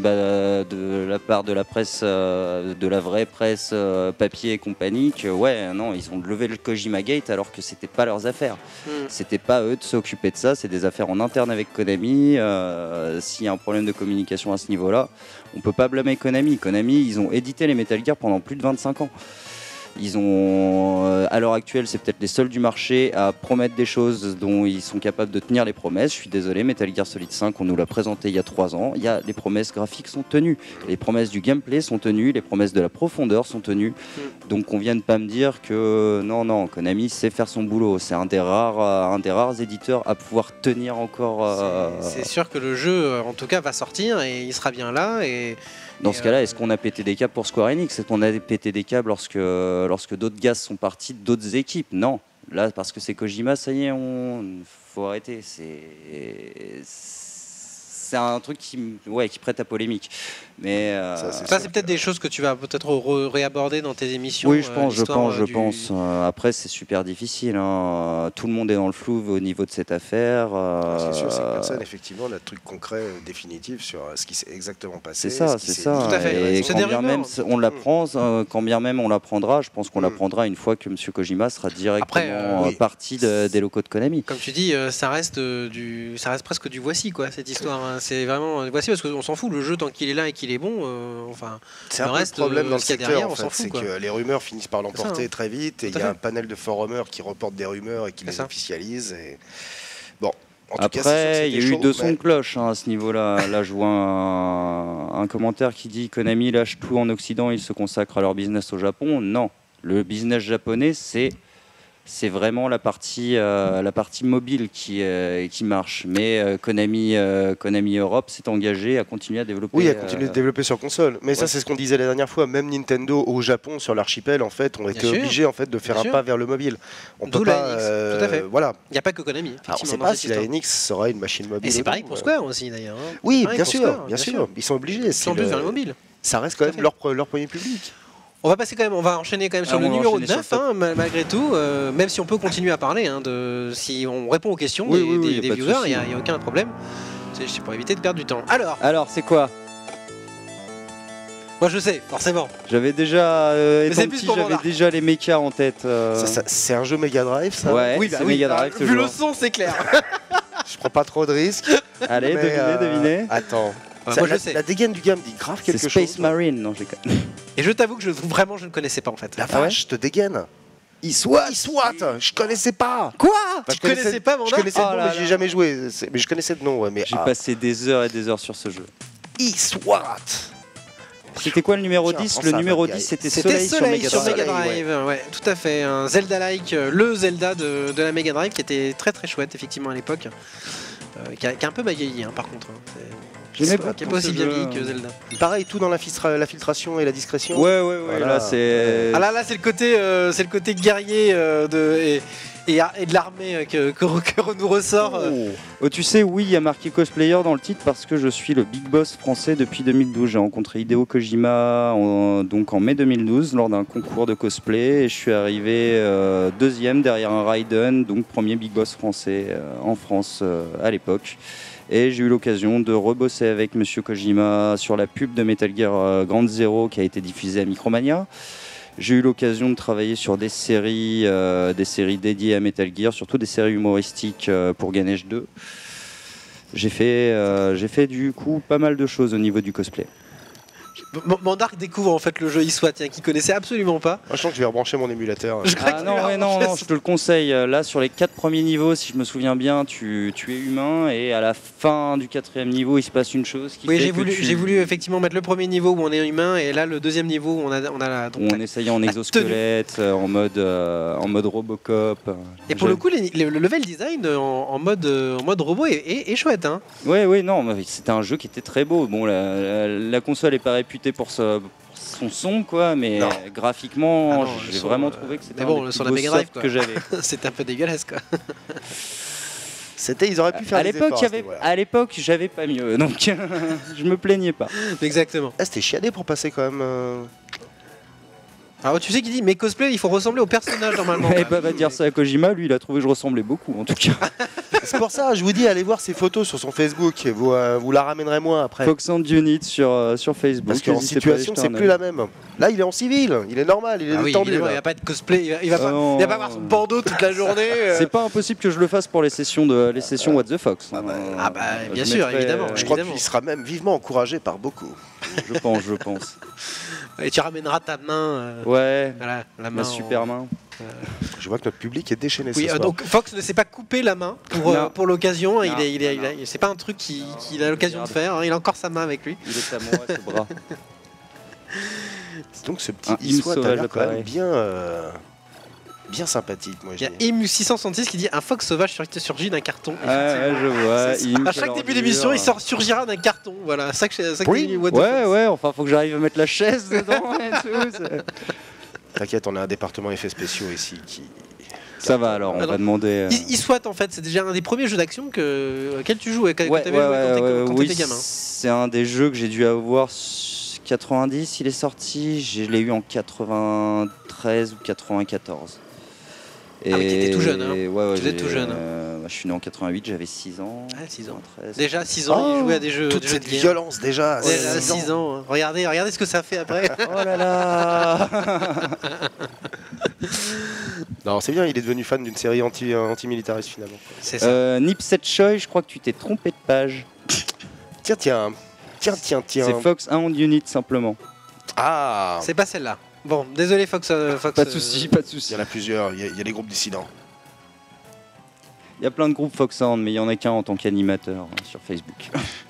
de la part de la presse, de la vraie presse papier et compagnie, que ils ont levé le Kojima Gate alors que c'était pas leurs affaires. C'était pas eux de s'occuper de ça, c'est des affaires en interne avec Konami. S'il y a un problème de communication à ce niveau-là, on peut pas blâmer Konami. Konami, ils ont édité les Metal Gear pendant plus de 25 ans. Ils ont, à l'heure actuelle, c'est peut-être les seuls du marché à promettre des choses dont ils sont capables de tenir les promesses. Je suis désolé, Metal Gear Solid 5, on nous l'a présenté il y a 3 ans. Les promesses graphiques sont tenues, les promesses du gameplay sont tenues, les promesses de la profondeur sont tenues. Donc on vient de pas me dire que non, Konami sait faire son boulot. C'est un des rares éditeurs à pouvoir tenir encore. C'est sûr que le jeu, en tout cas, va sortir et il sera bien là. Dans ce cas-là, est-ce qu'on a pété des câbles pour Square Enix? Est-ce qu'on a pété des câbles lorsque d'autres gars sont partis d'autres équipes? Non. Là, parce que c'est Kojima, ça y est, faut arrêter. C'est un truc qui prête à polémique. Mais ça, c'est peut-être des choses que tu vas peut-être réaborder dans tes émissions. Oui, je pense. Après, c'est super difficile. Hein. Tout le monde est dans le flou au niveau de cette affaire. C'est sûr, c'est que personne, effectivement, n'a de truc concret, définitif sur ce qui s'est exactement passé. C'est ça. Tout à fait. Et quand bien même on l'apprend, quand bien même on l'apprendra, je pense qu'on l'apprendra une fois que M. Kojima sera directement parti des locaux de Konami. Comme tu dis, ça reste presque du voici, quoi, cette histoire. Hein. C'est vraiment voici parce qu'on s'en fout. Le jeu, tant qu'il est là et qu'il est bon, c'est un peu le problème dans le secteur, derrière, en fait, c'est que les rumeurs finissent par l'emporter très vite, et il y a un panel de forumers qui reportent des rumeurs et qui les officialisent. Et... Bon, après, il y a eu 2 sons de cloche à ce niveau-là. Là, je vois un commentaire qui dit Konami lâche tout en Occident, ils se consacrent à leur business au Japon. Non, le business japonais, c'est vraiment la partie mobile qui marche. Mais Konami Europe s'est engagé à continuer à développer. Oui, à continuer de développer sur console. Mais ça, c'est ce qu'on disait la dernière fois. Même Nintendo au Japon, sur l'archipel, en fait, ont été obligés de faire un pas vers le mobile. On peut pas. Tout à fait. Voilà. Il n'y a pas que Konami. On ne sait pas si la NX sera une machine mobile. Et c'est pareil pour Square aussi, d'ailleurs. Oui, bien sûr. Ils sont obligés. Ils sont plus vers le mobile. Ça reste quand même leur premier public. On va enchaîner quand même sur le numéro 9, malgré tout, même si on peut continuer à parler, si on répond aux questions des viewers, il n'y a aucun problème. C'est pour éviter de perdre du temps. Alors c'est quoi? Moi je sais, forcément. J'avais déjà, déjà les mechas en tête. C'est un jeu Mega Drive, ça? Ouais, c'est Mega Drive. Vu le son, c'est clair. Je prends pas trop de risques. Allez, devinez. Attends. Moi, je sais. La dégaine du gars me dit grave quelque chose. C'est Space Marine, non, j'ai... Et je t'avoue que je ne connaissais pas en fait. La vache, je te dégaine. SWAT, je connaissais pas. Quoi? Tu connaissais pas, Je connaissais le nom, mais j'y ai jamais joué. Mais je connaissais le nom, ouais. Mais j'ai passé des heures et des heures sur ce jeu. SWAT. C'était quoi le numéro 10? Le numéro 10, c'était Soleil sur Mega Drive. Ouais, tout à fait. Un Zelda-like, le Zelda de la Mega Drive qui était très très chouette effectivement à l'époque. Qui a un peu bagaillé par contre. Qui n'est pas aussi bien vieilli que Zelda. Pareil, tout dans la filtration et la discrétion. Ouais. Voilà. Là, c'est. Ah là, c'est le côté guerrier et de l'armée que nous ressort. Oh, tu sais, oui, il y a marqué cosplayer dans le titre parce que je suis le big boss français depuis 2012. J'ai rencontré Hideo Kojima en mai 2012 lors d'un concours de cosplay et je suis arrivé 2e derrière un Raiden, donc premier big boss français en France à l'époque. Et j'ai eu l'occasion de rebosser avec Monsieur Kojima sur la pub de Metal Gear Ground Zero qui a été diffusée à Micromania. J'ai eu l'occasion de travailler sur des séries dédiées à Metal Gear, surtout des séries humoristiques pour Ganesh 2. J'ai fait du coup pas mal de choses au niveau du cosplay. Mandark découvre en fait le jeu eSWAT, qui connaissait absolument pas. Moi, je sens que je vais rebrancher mon émulateur. Non, je te le conseille. Là, sur les 4 premiers niveaux, si je me souviens bien, tu es humain et à la fin du 4e niveau, il se passe une chose qui j'ai voulu effectivement mettre le premier niveau où on est humain et là le deuxième niveau où on essayait en exosquelette, en mode Robocop. Et pour le coup, le level design en mode robot est chouette. Hein. Oui, non, c'était un jeu qui était très beau. Bon, la console est pas réputée pour son son, quoi, mais graphiquement, j'ai vraiment trouvé que c'était un des sur la Mega Drive que j'avais. C'était un peu dégueulasse, quoi. Ils auraient pu faire des efforts. À l'époque, j'avais pas mieux, donc je me plaignais pas. Exactement. C'était chiadé pour passer quand même. Alors tu sais qu'il dit mais cosplay il faut ressembler au personnage normalement. Et va dire ça à Kojima, lui il a trouvé que je ressemblais beaucoup en tout cas. C'est pour ça, je vous dis allez voir ses photos sur son Facebook, vous la ramènerez moi après. Fox and Unit sur Facebook. Parce qu'en situation c'est plus la même. Là il est en civil, il est normal, il est détendu. Il va pas être cosplay, il va pas avoir son bandeau toute la journée. C'est pas impossible que je le fasse pour les sessions What the Fox. Bien sûr, évidemment. Je crois qu'il sera même vivement encouragé par beaucoup. Je pense. Et tu ramèneras ta main. Voilà, la main ma super main. Je vois que notre public est déchaîné. Oui, donc Fox ne s'est pas coupé la main pour l'occasion. C'est pas un truc qu'il a l'occasion de faire. Il a encore sa main avec lui. Il est à moi, ce bras. Donc ce petit eSWAT a l'air quand même bien sympathique. Moi, il y a Im666 qui dit un phoque sauvage surgit d'un carton. Je vois. À chaque début d'émission, il surgira d'un carton. Voilà, ça que oui. Ouais, enfin, faut que j'arrive à mettre la chaise dedans et tout. T'inquiète, on a un département effets spéciaux ici qui. Ça va alors, on va demander. eSWAT en fait, c'est déjà un des premiers jeux d'action auquel tu jouais quand t'étais gamin. C'est un des jeux que j'ai dû avoir. 90, il est sorti. Je l'ai eu en 93 ou 94. Ah oui, t'étais tout jeune, hein. Ouais, tu étais tout jeune. Je suis né en 88, j'avais 6 ans. Ah, 6 ans. 13. Déjà 6 ans, il jouait à des jeux. Toute cette violence déjà. Déjà 6 ans. Regardez ce que ça fait après. Oh là là. Non, c'est bien, il est devenu fan d'une série anti-militariste finalement. C'est ça. Nipset Choi, je crois que tu t'es trompé de page. Tiens. C'est Fox and Unit simplement. Ah. C'est pas celle-là. Bon, désolé Fox. Pas de soucis. Il y en a plusieurs, il y a des groupes dissidents. Il y a plein de groupes Fox and, mais il y en a qu'un en tant qu'animateur sur Facebook.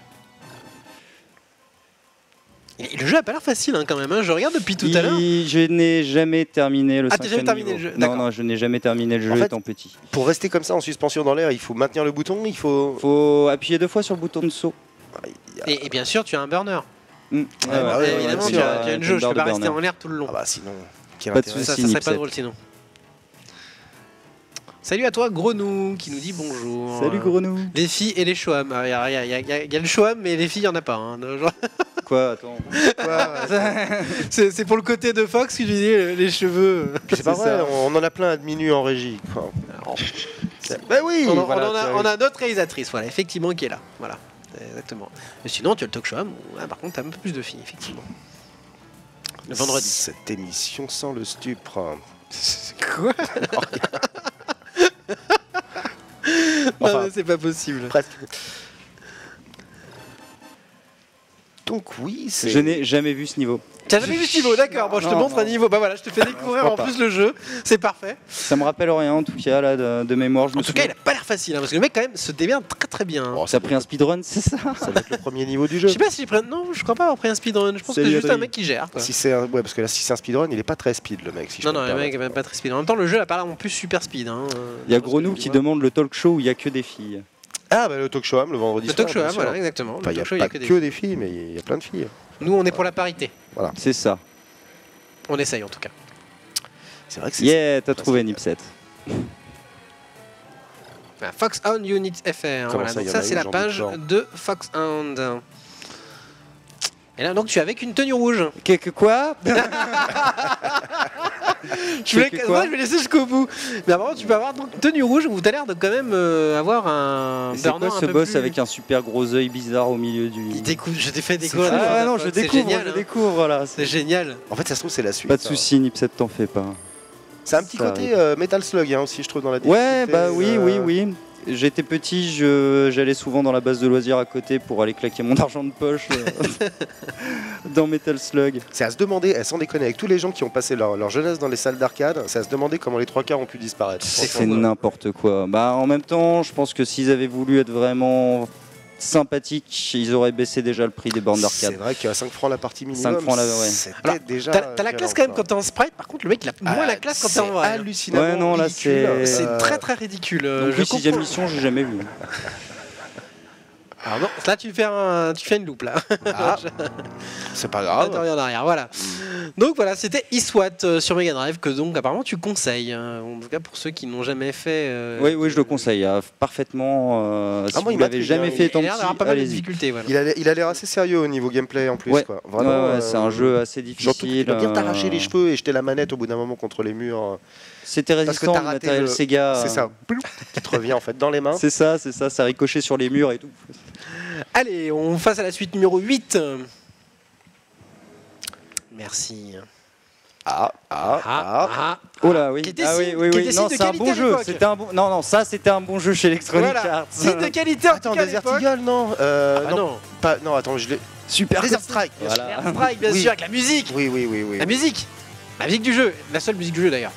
Le jeu a pas l'air facile quand même, je regarde depuis tout à l'heure. Je n'ai jamais terminé le 5e t'as jamais terminé le jeu? Non, je n'ai jamais terminé le jeu étant petit. Pour rester comme ça en suspension dans l'air, il faut maintenir le bouton, il faut appuyer 2 fois sur le bouton de saut. Et bien sûr, tu as un burner. Évidemment, tu as une jauge, je peux pas rester en l'air tout le long. Ah bah sinon, pas de soucis, ça serait pas drôle sinon. Salut à toi, Grenou, qui nous dit bonjour. Salut Grenou. Les filles et les Shoam. Il y a le Shoam, mais les filles, il n'y en a pas. Quoi, attends. C'est pour le côté de Fox qui disait les cheveux. C'est pas vrai, on en a plein à demi-nu en régie. Ben oui, on a notre réalisatrice, voilà, effectivement, qui est là. Voilà, exactement. Mais sinon, tu as le talk show, par contre, tu as un peu plus de filles, effectivement. Le vendredi. Cette émission sans le stupre. Quoi? Non, c'est pas possible. Presque. Donc oui, c'est... Je n'ai jamais vu ce niveau. Tu n'as jamais vu ce niveau, d'accord. Bon, je te montre un niveau. Bah voilà, je te fais découvrir en plus le jeu. C'est parfait. Ça me rappelle rien en tout cas là de mémoire. En tout cas, il a pas l'air facile parce que le mec quand même se démerde très très bien. Oh, ça a pris un speedrun, c'est ça? Ça va être le premier niveau du jeu. Je sais pas si j'ai pris... Non, je crois pas avoir pris un speedrun. Je pense que c'est juste un mec qui gère. Quoi. Si c'est un... parce que là, si c'est un speedrun, il est pas très speed le mec. Si non, le mec est même pas très speed. En même temps, le jeu a pas l'air non plus super speed. Il y a Grenou qui demande le talk show où il y a que des filles. Ah bah le talk show le vendredi soir. Le talk show voilà, exactement. Il n'y a pas que des filles, mais il y a plein de filles. Nous, on est pour la parité. Voilà. C'est ça. On essaye en tout cas. C'est vrai que c'est... Yeah, t'as trouvé Nipset. Fox Hound Unit FR. Voilà. Donc ça, c'est la page de Fox Hound. Et là, donc, tu es avec une tenue rouge. Quoi? Je vais laisser jusqu'au bout. Mais apparemment, tu peux avoir donc tenue rouge où tu as l'air de quand même avoir un. C'est quoi ce boss avec un super gros œil bizarre au milieu du. Je t'ai fait découvrir. Ah non, je découvre là. C'est génial. En fait, ça se trouve, c'est la suite. Pas de soucis, Nipset, t'en fais pas. C'est un petit côté Metal Slug aussi, je trouve, dans la difficulté. Ouais, bah oui. J'étais petit, j'allais souvent dans la base de loisirs à côté pour aller claquer mon argent de poche dans Metal Slug. C'est à se demander, sans déconner, avec tous les gens qui ont passé leur jeunesse dans les salles d'arcade, c'est à se demander comment les 3/4 ont pu disparaître. C'est n'importe quoi. Bah, en même temps, je pense que s'ils avaient voulu être vraiment sympathique, ils auraient baissé déjà le prix des bornes d'arcade. C'est vrai qu'à 5 francs la partie minimum, 5 francs c'était déjà. T'as la classe quand même quand t'es en sprite, par contre le mec il a moins la classe quand t'es en vrai. C'est hallucinant. C'est très très ridicule. Donc, le 6ème mission, j'ai jamais vu. Alors non, là tu fais une loupe là. C'est pas grave. Rien en arrière, voilà. Donc voilà, c'était eSWAT sur Mega Drive que donc apparemment tu conseilles. En tout cas pour ceux qui n'ont jamais fait. Oui, je le conseille parfaitement. Si vous l'avez jamais fait, tant pis. Il a l'air assez sérieux au niveau gameplay en plus. Ouais. Quoi. Vraiment, c'est un jeu assez difficile. Surtout tu dois bien t'arracher les cheveux et jeter la manette au bout d'un moment contre les murs. C'était résistant, le matériel Sega. C'est ça, qui te revient en fait dans les mains. C'est ça, ça ricochet sur les murs et tout. Allez, on passe à la suite numéro 8. Merci. Oh là, oui. Oui. Non, c'est un bon jeu. C'était un bon. Non, ça c'était un bon jeu chez Electronic Arts. Site de qualité. Attends, Desert Eagle, non. Non, attends, je l'ai. Super. Desert Strike. Desert Strike, bien sûr, avec la musique. Oui. La musique du jeu, la seule musique du jeu d'ailleurs.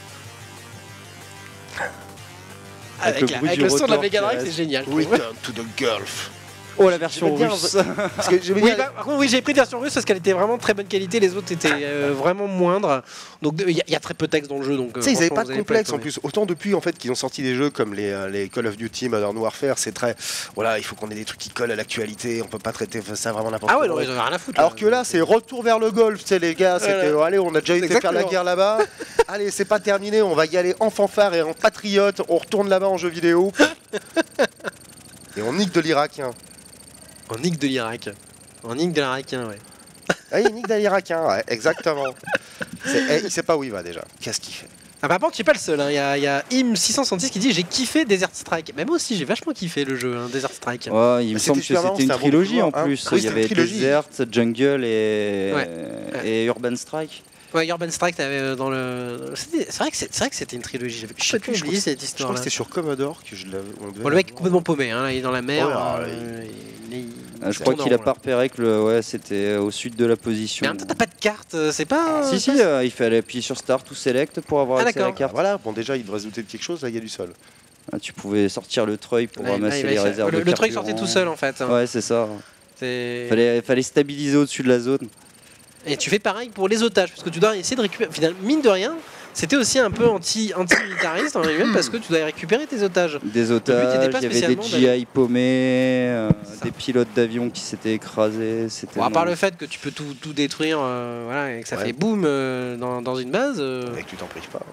Avec le son de la Mega Drive, c'est génial. Return to the Gulf. Oh, la version russe. Oui, j'ai pris la version russe parce qu'elle était vraiment de très bonne qualité. Les autres étaient vraiment moindres. Donc il y a très peu de texte dans le jeu. Donc ils n'avaient pas de complexe en plus. Autant depuis en fait qu'ils ont sorti des jeux comme les Call of Duty, Modern Warfare, c'est très voilà, il faut qu'on ait des trucs qui collent à l'actualité. On peut pas traiter ça vraiment n'importe quoi. Ah ouais, non, ils en ont rien à foutre. Alors que là, c'est retour vers le golf, tu sais les gars. C'était allez, on a déjà été faire la guerre là-bas. Allez, c'est pas terminé. On va y aller en fanfare et en patriote. On retourne là-bas en jeu vidéo et on nique de l'Irakien. On nique de l'Irak. On nique de l'Irakien, ouais. Ah, il nique de l'Irakien, ouais, exactement. Il sait pas où il va déjà. Qu'est-ce qu'il fait? Ah, par contre, tu es pas le seul. Il y a Im666 qui dit j'ai kiffé Desert Strike. Mais moi aussi, j'ai vachement kiffé le jeu, Desert Strike. Ouais, il me semble que c'était une trilogie en plus. Il y avait Desert, Jungle et Urban Strike. Ouais, Urban Strike, t'avais dans le. C'est vrai que c'était une trilogie. J'avais complètement oublié cette histoire. Je crois que c'était sur Commodore que je l'avais. Le mec est complètement paumé, hein, il est dans la mer. Je crois qu'il a pas repéré que c'était au sud de la position. Mais en même temps, t'as pas de carte, c'est pas. Si, il fallait appuyer sur Start ou Select pour avoir accès à la carte. Voilà, bon, déjà, il devrait se douter de quelque chose, là, il y a du sol. Tu pouvais sortir le treuil pour ramasser les réserves. Le treuil sortait tout seul en fait. Ouais, c'est ça. Fallait stabiliser au-dessus de la zone. Et tu fais pareil pour les otages, parce que tu dois essayer de récupérer. Finalement, mine de rien, c'était aussi un peu anti-militariste en lui-même, parce que tu dois récupérer tes otages. Des otages, il y avait des GI paumés, des pilotes d'avion qui s'étaient écrasés. Bon, à part le fait que tu peux tout détruire, voilà, et que ça fait boum dans une base. Et que tu t'en prives pas.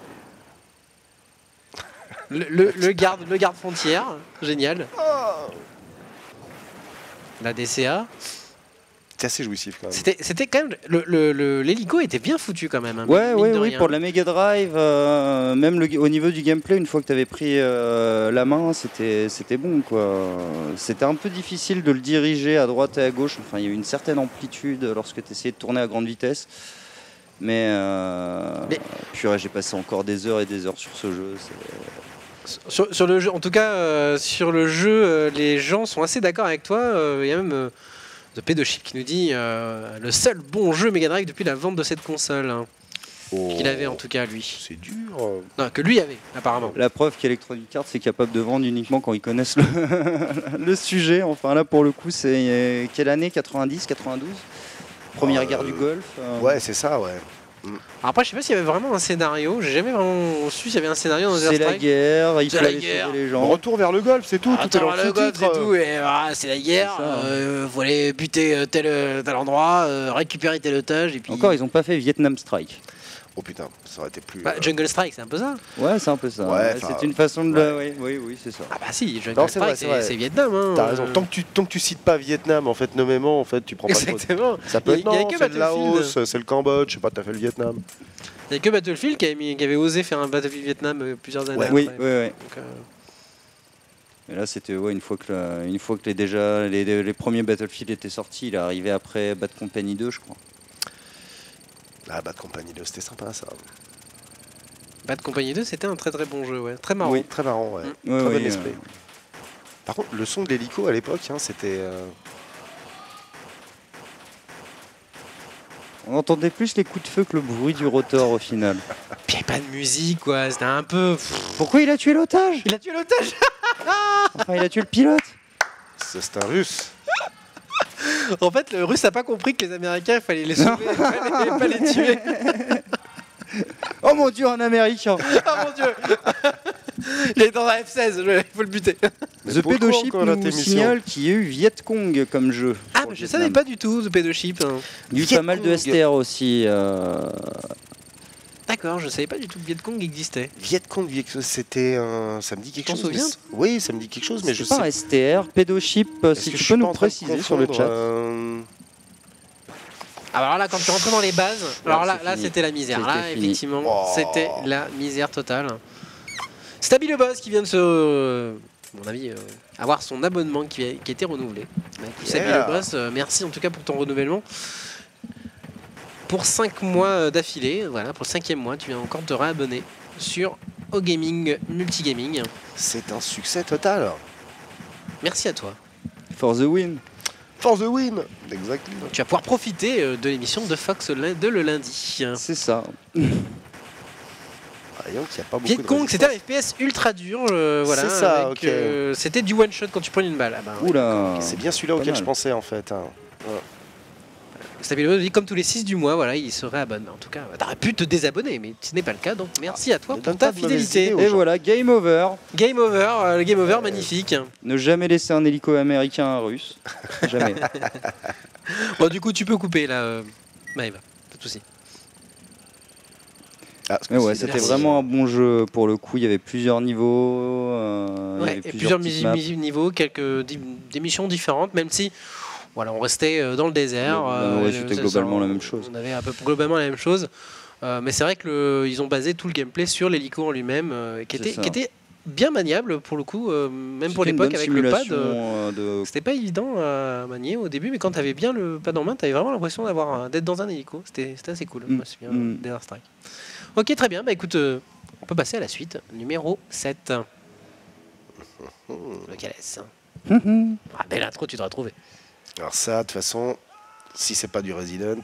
Le garde frontière, génial. La DCA. C'est assez jouissif quand même. C'était quand même l'hélico était bien foutu quand même. Hein, oui, pour la Mega Drive, même au niveau du gameplay, une fois que tu avais pris la main, c'était bon quoi. C'était un peu difficile de le diriger à droite et à gauche. Enfin, il y a eu une certaine amplitude lorsque tu essayais de tourner à grande vitesse. Mais purée, j'ai passé encore des heures et des heures sur ce jeu. Sur le jeu, en tout cas, sur le jeu, les gens sont assez d'accord avec toi. Il y a même The Pedochip qui nous dit le seul bon jeu Mega Drive depuis la vente de cette console. Qu'il avait en tout cas lui. C'est dur. Non, que lui avait apparemment. La preuve qu'Electronic Arts est capable de vendre uniquement quand ils connaissent le sujet. Enfin là pour le coup c'est quelle année? 90, 92 ? Première guerre du Golfe. Ouais c'est ça ouais. Alors après je sais pas s'il y avait vraiment un scénario. J'ai jamais vraiment su s'il y avait un scénario dans C'est la guerre, il fallait sauver les gens. Retour vers le Golfe, c'est tout. Tout est dans le Golfe, c'est tout. Et c'est la guerre. Faut aller buter tel endroit, récupérer tel otage et puis. Encore ils ont pas fait Vietnam Strike. Oh putain, ça aurait été plus. Jungle Strike, c'est un peu ça. Ouais, c'est un peu ça. Ouais, c'est une façon de. Oui, c'est ça. Ah bah si, Jungle Strike, c'est Vietnam. Hein. T'as raison. Tant que tu cites pas Vietnam, en fait, nommément, en fait, tu prends pas. Exactement. Ça peut être non, c'est le Laos, c'est le Cambodge, je sais pas, t'as fait le Vietnam. Il n'y a que Battlefield qui avait osé faire un Battlefield Vietnam plusieurs années après. Oui. Donc, et là, c'était une fois que les premiers Battlefield étaient sortis, il est arrivé après Bad Company 2, je crois. Ah, Bad Company 2, c'était sympa ça. Bad Company 2, c'était un très très bon jeu, ouais. Très marrant. Oui, très marrant, ouais. Très bon esprit. Par contre, le son de l'hélico à l'époque, c'était. On entendait plus les coups de feu que le bruit du rotor au final. Puis il n'y avait pas de musique, quoi. C'était un peu. Pourquoi il a tué l'otage? Il a tué l'otage. Enfin, il a tué le pilote. C'est un russe. En fait, le russe n'a pas compris que les Américains, il fallait les sauver, il fallait pas les tuer. Oh mon Dieu, un Américain. Oh mon Dieu. Il est dans la F-16, il faut le buter. The Pedoship nous signale qu'il y a eu Viet Cong comme jeu. Ah, mais je savais pas du tout, The Pedoship. Hein. Il y a eu pas mal de STR aussi. D'accord, je savais pas du tout que Viet Cong existait. Viet Cong, c'était ça me dit quelque chose. T'en souviens? Oui, ça me dit quelque chose, mais je sais pas. STR, Pedoship, si tu peux nous préciser sur le chat. Alors là, quand tu rentres dans les bases, alors là c'était la misère. Là, effectivement, c'était la misère totale. Stabby le boss qui vient de à mon avis, avoir son abonnement qui a été renouvelé. Stabby le boss, merci en tout cas pour ton renouvellement. Pour 5 mois d'affilée, voilà, pour le 5e mois, tu viens encore te réabonner sur OGaming Multigaming. C'est un succès total. Merci à toi. For the win. For the win. Exactement. Tu vas pouvoir profiter de l'émission de Fox de le lundi. C'est ça. Viet Cong, c'était un FPS ultra dur. Voilà, c'est ça, ok. C'était du one shot quand tu prenais une balle. Ah bah, oula. C'est bien celui-là auquel je pensais en fait. Hein. Ouais. Stabilo dit comme tous les 6 du mois, voilà, il se réabonne. En tout cas, t'aurais pu te désabonner, mais ce n'est pas le cas. Donc merci à toi pour ta fidélité. Et voilà, game over. Game over, le game over magnifique. Ne jamais laisser un hélico américain à un russe. Jamais. Bon, du coup, tu peux couper là, Maëva, pas de soucis. Mais ouais, c'était vraiment un bon jeu pour le coup. Il y avait plusieurs niveaux. Plusieurs niveaux, des missions différentes, même si. Voilà, on restait dans le désert. C'était globalement la même chose. On avait un peu globalement la même chose. Mais c'est vrai qu'ils ont basé tout le gameplay sur l'hélico en lui-même, qui était bien maniable pour le coup, même pour l'époque avec le pad. C'était pas évident à manier au début, mais quand tu avais bien le pad en main, tu avais vraiment l'impression d'être dans un hélico. C'était assez cool. Moi, c'est bien Desert Strike. Ok, très bien. Bah écoute, on peut passer à la suite. Numéro 7. Lequel est-ce? Ah, belle intro, tu devras trouver. Alors ça, de toute façon, si c'est pas du Resident,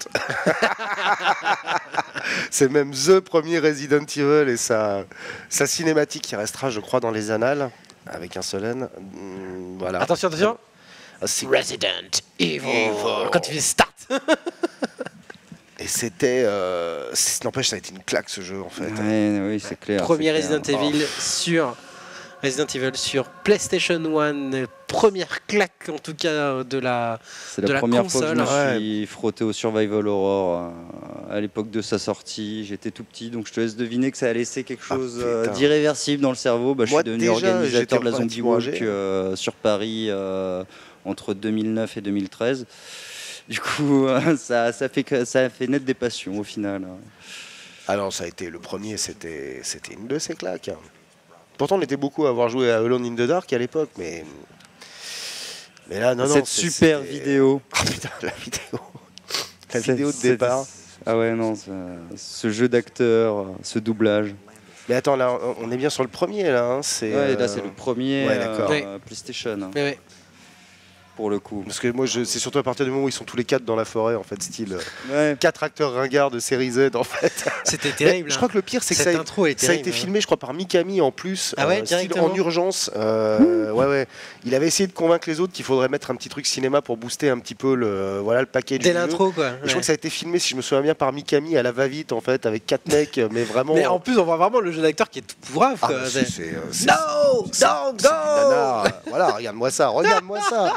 c'est même the premier Resident Evil et sa cinématique qui restera, je crois, dans les annales, avec un seul N. Voilà. Attention. Resident Evil. Quand tu fais start. Et c'était... n'empêche, ça a été une claque ce jeu en fait. Oui, c'est clair. Premier Resident Evil sur PlayStation 1, première claque en tout cas de la console. C'est la première fois que je me suis frotté au Survival Horror à l'époque de sa sortie. J'étais tout petit, donc je te laisse deviner que ça a laissé quelque chose d'irréversible dans le cerveau. Je suis devenu organisateur de la Zombie Walk sur Paris entre 2009 et 2013. Du coup, ça a fait naître des passions au final. Alors ça a été le premier, c'était une de ces claques. Pourtant, on était beaucoup à avoir joué à Alone in the Dark à l'époque, mais là, non. Cette super vidéo. Ah putain, la vidéo de départ. Ah ouais, non, ce jeu d'acteur, ce doublage. Mais attends, là, on est bien sur le premier, là. Hein, là, c'est le premier PlayStation. Hein. Ouais. Pour le coup. Parce que moi, c'est surtout à partir du moment où ils sont tous les 4 dans la forêt, en fait, style 4 acteurs ringards de série Z, en fait. C'était terrible. Je crois que le pire, c'est que ça a été filmé, je crois, par Mikami en plus, style en urgence. Il avait essayé de convaincre les autres qu'il faudrait mettre un petit truc cinéma pour booster un petit peu le package. Dès l'intro, quoi. Je crois que ça a été filmé, si je me souviens bien, par Mikami à la va-vite, en fait, avec 4 mecs, mais vraiment. Mais en plus, on voit vraiment le jeu d'acteur qui est tout pourrave. No, don't go. Voilà, regarde-moi ça.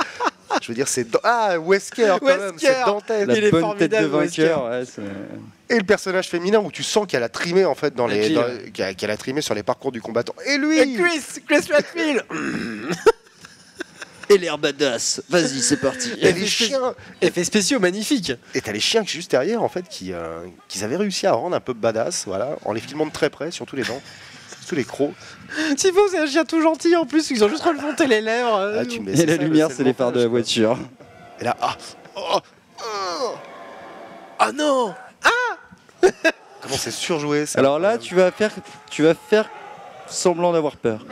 Je veux dire, c'est Wesker quand même, c'est Dantès. La bonne tête de vainqueur. Et le personnage féminin où tu sens qu'elle a trimé en fait qu'elle a trimé sur les parcours du combattant. Et lui, Chris Redfield. Et l'air badass. Vas-y, c'est parti. Et les chiens. Effets spéciaux magnifiques. Et t'as les chiens juste derrière en fait qu'ils avaient réussi à rendre un peu badass, voilà, en les filmant de très près, surtout les dents, surtout les crocs. Thibaut, c'est un chien tout gentil en plus. Ils ont juste remonté les lèvres. Et la lumière, c'est les phares de la voiture. Et là, ah non. Ah. Comment c'est surjoué ça. Alors là, tu vas faire semblant d'avoir peur.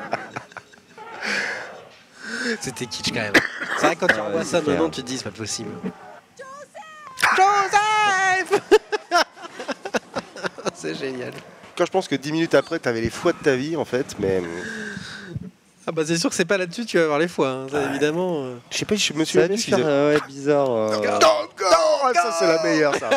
C'était kitsch quand même. C'est vrai, quand tu revois ça maintenant, tu te dis c'est pas possible. Joseph. C'est génial. Quand je pense que 10 minutes après, t'avais les fois de ta vie en fait, mais. Ah bah c'est sûr que c'est pas là-dessus tu vas avoir les fois, hein. Ça, évidemment. Je sais pas, je me suis dit ouais, bizarre. Ça c'est la meilleure ça.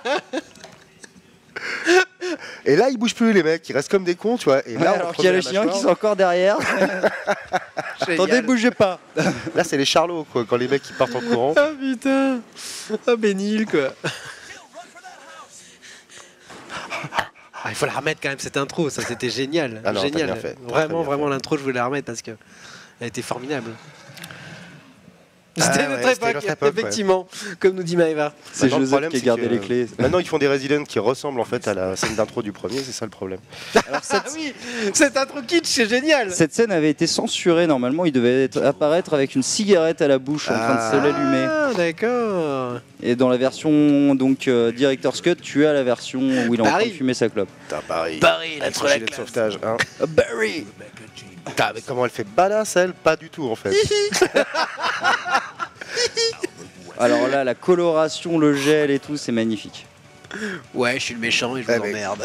Et là ils bougent plus les mecs, ils restent comme des cons, tu vois. Et là, alors qu'il y a les chiens qui sont encore derrière. Attendez, bougez pas. Là c'est les charlots quoi, quand les mecs ils partent en courant. Ah putain. Ah bénil quoi. Il faut la remettre quand même cette intro, ça c'était génial. Ah non, génial. bien fait. Vraiment l'intro je voulais la remettre parce que elle était formidable. C'était notre époque, effectivement, comme nous dit Maëva. C'est Joseph qui a gardé les clés. Maintenant, ils font des Resident qui ressemblent en fait à la scène d'intro du premier, c'est ça le problème. Alors, oui, cette intro kitsch, c'est génial. Cette scène avait été censurée, normalement, il devait apparaître avec une cigarette à la bouche en train de se l'allumer. Ah, d'accord. Et dans la version donc Director's Cut, tu as la version où il est en train de fumer sa clope. Barry, la gilet de sauvetage. Hein. Barry. Mais comment elle fait badass elle? Pas du tout en fait. Alors là, la coloration, le gel et tout, c'est magnifique. Ouais, je suis le méchant et je vous emmerde.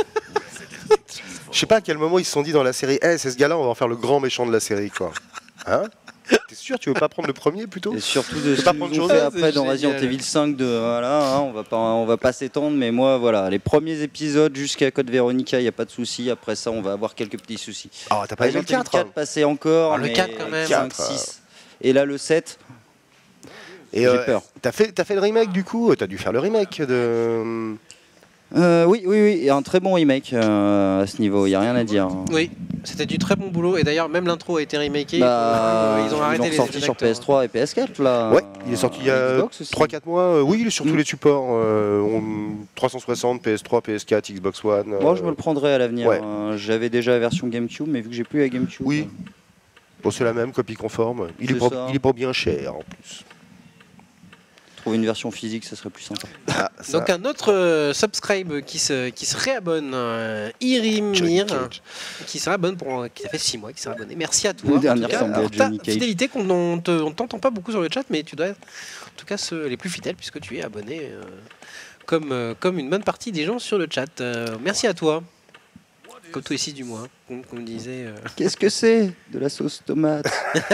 Je sais pas à quel moment ils se sont dit dans la série, c'est ce gars-là, on va en faire le grand méchant de la série, quoi. Hein? T'es sûr, tu veux pas prendre le premier plutôt? Et surtout de ce qu'on fait après dans Resident Evil 5 voilà, hein, on va pas s'étendre, mais moi voilà, les premiers épisodes jusqu'à Code Veronica, il y a pas de souci. Après ça, on va avoir quelques petits soucis. Ah, t'as pas aimé le 4 4 passé encore, le 4 quand même. 5, 6. Et là le 7. Et j'ai peur. T'as fait le remake du coup? T'as dû faire le remake de... Oui, et un très bon remake à ce niveau, il n'y a rien à dire. Oui, c'était du très bon boulot et d'ailleurs même l'intro a été remakée. Ils ont arrêté les sorti sur PS3 et PS4 là. Ouais, il est sorti il y a 3-4 mois. Oui, il est sur tous les supports. 360, PS3, PS4, Xbox One. Moi je me le prendrai à l'avenir. Ouais. J'avais déjà la version GameCube, mais vu que j'ai plus la GameCube. Oui. Bon, c'est la même, copie conforme. Il est pas bien cher en plus. Trouver une version physique, ça serait plus sympa. Donc un autre subscribe qui se réabonne, Irimir, qui se réabonne qui a fait 6 mois, qui s'est abonné. Merci à toi. Ta fidélité qu'on t'entend pas beaucoup sur le chat, mais tu dois être en tout cas les plus fidèles puisque tu es abonné comme une bonne partie des gens sur le chat. Merci à toi. Comme toi ici du moins, comme disait. Qu'est-ce que c'est? De la sauce tomate.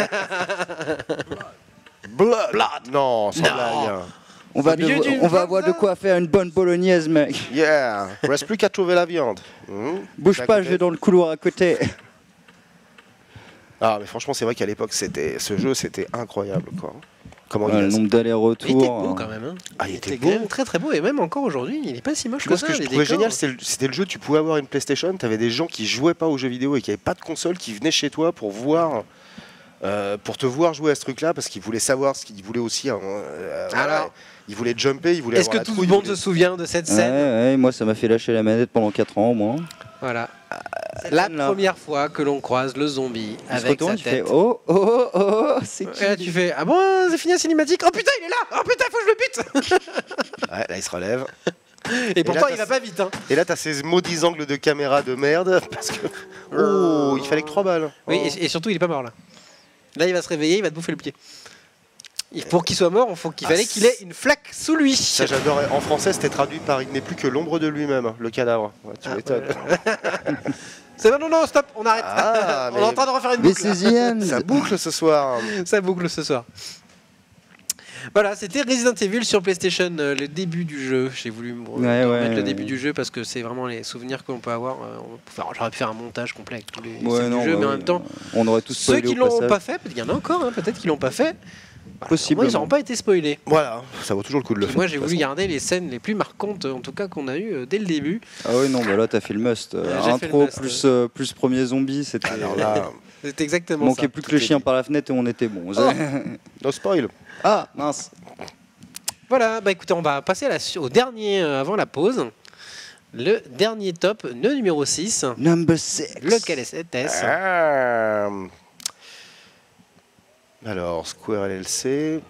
Blood. Non, sans blague. On va avoir de quoi faire une bonne bolognaise, mec. Yeah. Reste plus qu'à trouver la viande. Bouge pas, je vais dans le couloir à côté. Ah, mais franchement, c'est vrai qu'à l'époque, ce jeu, c'était incroyable, quoi. Comment le nombre d'allers-retours. Il était beau quand même. Hein. Il était beau. Quand même très très beau et même encore aujourd'hui, il n'est pas si moche que ça. Ce que je trouvais génial, c'était le jeu. Tu pouvais avoir une PlayStation, tu avais des gens qui jouaient pas aux jeux vidéo et qui n'avaient pas de console, qui venaient chez toi pour voir. Pour te voir jouer à ce truc-là, parce qu'ils voulaient savoir ce qu'ils voulaient aussi. Alors, ils voulaient jumper, ils voulaient. Est-ce que tout le monde se souvient de cette scène? Ouais, moi ça m'a fait lâcher la manette pendant 4 ans au moins. Voilà. La première fois que l'on croise le zombie avec sa tête. Tu fais oh, c'est qui? Et là tu fais ah bon, c'est fini la cinématique. Oh putain, il est là. Oh putain, faut que je le bute. Ouais, là il se relève. Et pourtant il va pas vite. Hein. Et là t'as ces maudits angles de caméra de merde parce que il fallait que 3 balles. Oui, et surtout il est pas mort là. Là, il va se réveiller, il va te bouffer le pied. Pour qu'il soit mort, il fallait qu'il ait une flaque sous lui. Ça, j'adorais. En français, c'était traduit par « Il n'est plus que l'ombre de lui-même », le cadavre. Ouais, tu m'étonnes. C'est bon, non, stop, on arrête. On est en train de refaire une boucle. Ça boucle ce soir. Ça boucle ce soir. Voilà, c'était Resident Evil sur PlayStation, le début du jeu. J'ai voulu mettre le début du jeu parce que c'est vraiment les souvenirs que l'on peut avoir. J'aurais pu faire un montage complet avec tous les scènes du jeu, mais en même temps, on aurait tous ceux qui l'ont pas fait, il y en a encore, hein, peut-être qui l'ont pas fait. Possible. Ils n'auront pas été spoilés. Voilà, ça vaut toujours le coup de le faire. Moi, j'ai voulu garder les scènes les plus marquantes, en tout cas, qu'on a eues dès le début. Ah oui, non, bah là, t'as fait le must. Intro plus premier zombie, c'était. Alors là, c'est exactement ça. Manquait plus que le chien par la fenêtre et on était bon. Oh. No spoil. Ah, mince. Voilà, bah écoutez, on va passer au dernier avant la pause. Le dernier top, le numéro 6. Number 6. Lequel est-ce? Alors, Square LLC.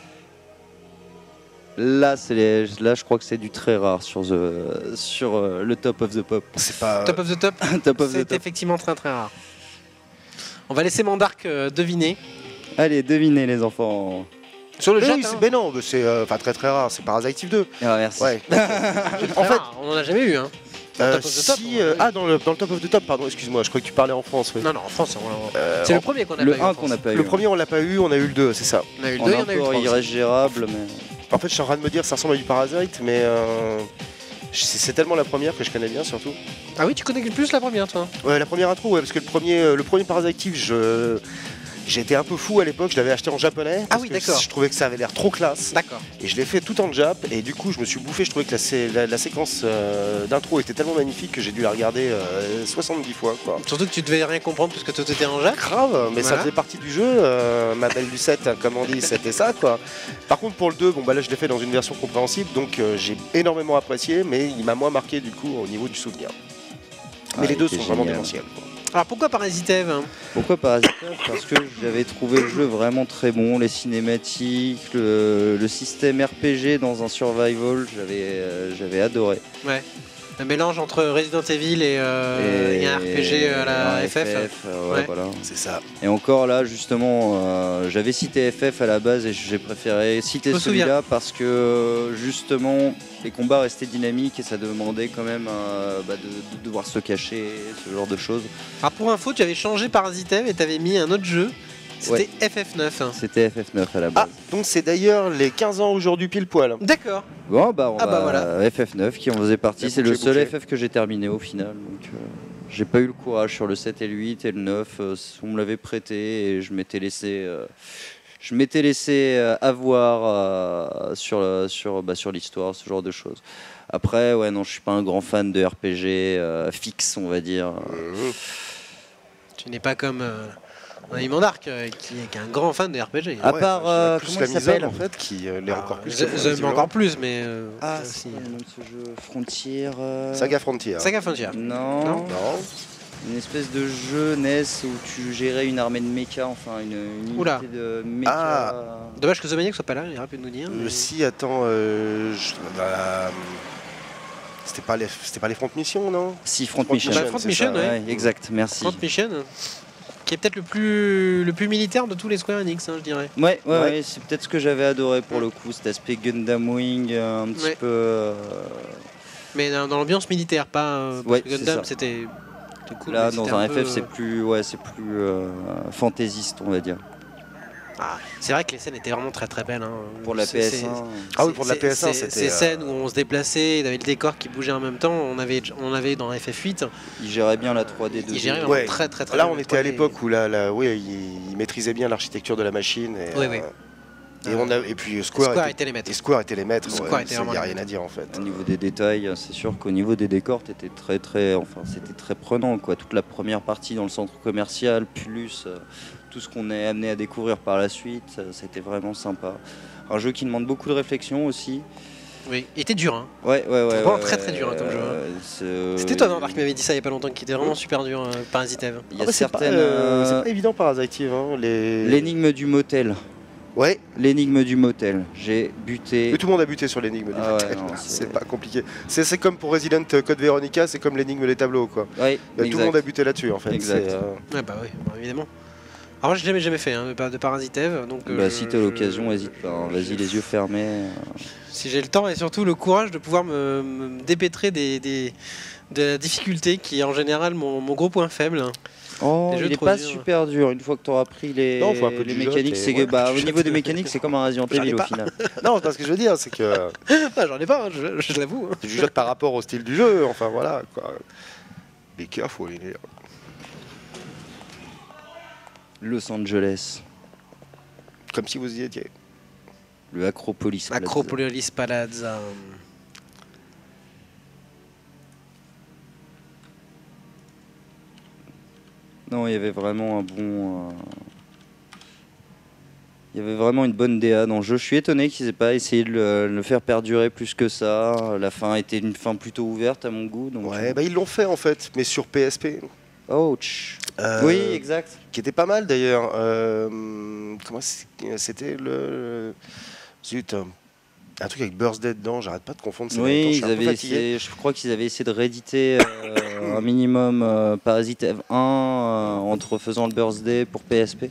Là, je crois que c'est du très rare sur le Top of the Pop. C'est pas Top of the Top. C'est effectivement très très rare. On va laisser Mandark deviner. Allez, devinez les enfants. Sur le chat. Mais non, c'est très très rare. C'est Parasite Eve 2. Ah, merci. Ouais. En fait, on en a jamais eu. Hein. Dans le Top of the Top, pardon, excuse-moi, je crois que tu parlais en France. Ouais. Non, en France, c'est le premier qu'on a pas eu. Le 1 qu'on n'a pas eu. Le premier, on l'a pas eu, on a eu le 2, c'est ça. On a eu le 2, il y en a eu le 3. Il reste gérable, mais. En fait, je suis en train de me dire, ça ressemble à du Parasite, mais c'est tellement la première que je connais bien, surtout. Ah oui, tu connais plus la première, toi? Ouais, la première intro, ouais, parce que le premier Parasite Eve, j'étais un peu fou à l'époque, je l'avais acheté en japonais. Ah oui, d'accord. Je trouvais que ça avait l'air trop classe. D'accord. Et je l'ai fait tout en jap, et du coup, je me suis bouffé. Je trouvais que la séquence d'intro était tellement magnifique que j'ai dû la regarder 70 fois. Quoi. Surtout que tu devais rien comprendre parce que tout était en jap. Grave, mais ça faisait partie du jeu. Ma belle Lucette, comme on dit, c'était ça. Quoi. Par contre, pour le 2, là, je l'ai fait dans une version compréhensible, donc j'ai énormément apprécié, mais il m'a moins marqué du coup au niveau du souvenir. Mais les deux sont vraiment démentiels. Alors pourquoi Parasite Eve? Pourquoi Parasite Eve? Parce que j'avais trouvé le jeu vraiment très bon, les cinématiques, le système RPG dans un survival, j'avais adoré. Ouais. Un mélange entre Resident Evil et un RPG à la FF. Ouais, voilà. C'est ça. Et encore là, justement, j'avais cité FF à la base et j'ai préféré citer celui-là parce que justement les combats restaient dynamiques et ça demandait quand même de devoir se cacher, ce genre de choses. Alors pour info, tu avais changé Parasite Eve et tu avais mis un autre jeu. C'était FF9. C'était FF9 à la base. Ah, donc c'est d'ailleurs les 15 ans aujourd'hui pile poil. D'accord. Bon, voilà. Voilà. FF9 qui en faisait partie. C'est le seul FF que j'ai terminé au final. Donc, j'ai pas eu le courage sur le 7 et le 8 et le 9. On me l'avait prêté et je m'étais laissé avoir sur l'histoire, ce genre de choses. Après, ouais, non, je suis pas un grand fan de RPG fixe, on va dire. Tu n'es pas comme... On a eu Mandark qui est un grand fan de RPG. À part comment il s'appelle en fait, qui l'est encore plus. Encore plus, mais. C'est le nom de ce jeu Frontier. Saga Frontier. Saga Frontier. Non. Une espèce de jeu NES où tu gérais une armée de mecha, enfin une unité de mecha. Dommage que The Maniac soit pas là, il aurait pu nous dire. Si, attends, c'était pas les Front Mission, non? Si, Front Mission. Front Mission, ouais. Exact, merci. Front Mission. Qui est peut-être le plus militaire de tous les Square Enix, je dirais. Ouais, c'est peut-être ce que j'avais adoré pour le coup, cet aspect Gundam Wing, un petit peu. Mais dans l'ambiance militaire, pas. Parce que Gundam, c'était cool. Là, dans un FF, c'est plus fantaisiste, on va dire. C'est vrai que les scènes étaient vraiment très très belles. Hein. Pour la PS1. Ah oui, pour la PS1, c'était... Ces scènes où on se déplaçait, il y avait le décor qui bougeait en même temps, on avait dans FF8. Il gérait bien la 3D. Il gérait vraiment très très très bien. Là, bien. on était à l'époque où il maîtrisait bien l'architecture de la machine. Et puis Square était les maîtres. Et Square était les maîtres. Il n'y a rien à dire en fait. Au niveau des détails, c'est sûr qu'au niveau des décors, c'était très prenant, quoi. Toute la première partie dans le centre commercial, plus tout ce qu'on est amené à découvrir par la suite, c'était vraiment sympa. Un jeu qui demande beaucoup de réflexion aussi. Oui, il était dur. Hein. Ouais. Vraiment très très dur comme jeu. C'était toi, Marc, qui m'avait dit ça il n'y a pas longtemps, qui était vraiment super dur, Parasite Eve. Il y a certaines. C'est pas évident Parasite Eve. Hein, L'énigme du motel. Ouais. L'énigme du motel. J'ai buté. Mais tout le monde a buté sur l'énigme du motel. C'est pas compliqué. C'est comme pour Resident Code Veronica, c'est comme l'énigme des tableaux, quoi. Ouais, tout le monde a buté là-dessus, en fait. Exact. Ouais, bah oui, évidemment. Alors, je l'ai jamais fait de Parasite Eve. Donc, si t'as l'occasion, n'hésite pas. Hein. Vas-y, les yeux fermés. Si j'ai le temps et surtout le courage de pouvoir me dépêtrer de la difficulté qui est en général mon gros point faible. Oh, il n'est pas super dur. Une fois que tu auras pris les mécaniques, au niveau des mécaniques, c'est comme un Resident Evil au final. Non, c'est pas ce que je veux dire, c'est que. J'en ai pas, je l'avoue. Tu juges par rapport au style du jeu, enfin voilà. Quoi. Be careful, il est. Los Angeles. Comme si vous y étiez. Le Acropolis Plaza. Acropolis Plaza. Non, il y avait vraiment un bon... Il y avait vraiment une bonne DA dans le jeu. Je suis étonné qu'ils n'aient pas essayé de le faire perdurer plus que ça. La fin était une fin plutôt ouverte à mon goût. Donc ouais, ils l'ont fait en fait, mais sur PSP. Ouch. Oui, exact. Qui était pas mal d'ailleurs. Comment c'était le... Zut. Un truc avec Birthday dedans, j'arrête pas de confondre ça. Oui, je crois qu'ils avaient essayé de rééditer un minimum Parasite Eve 1 en refaisant le Birthday pour PSP.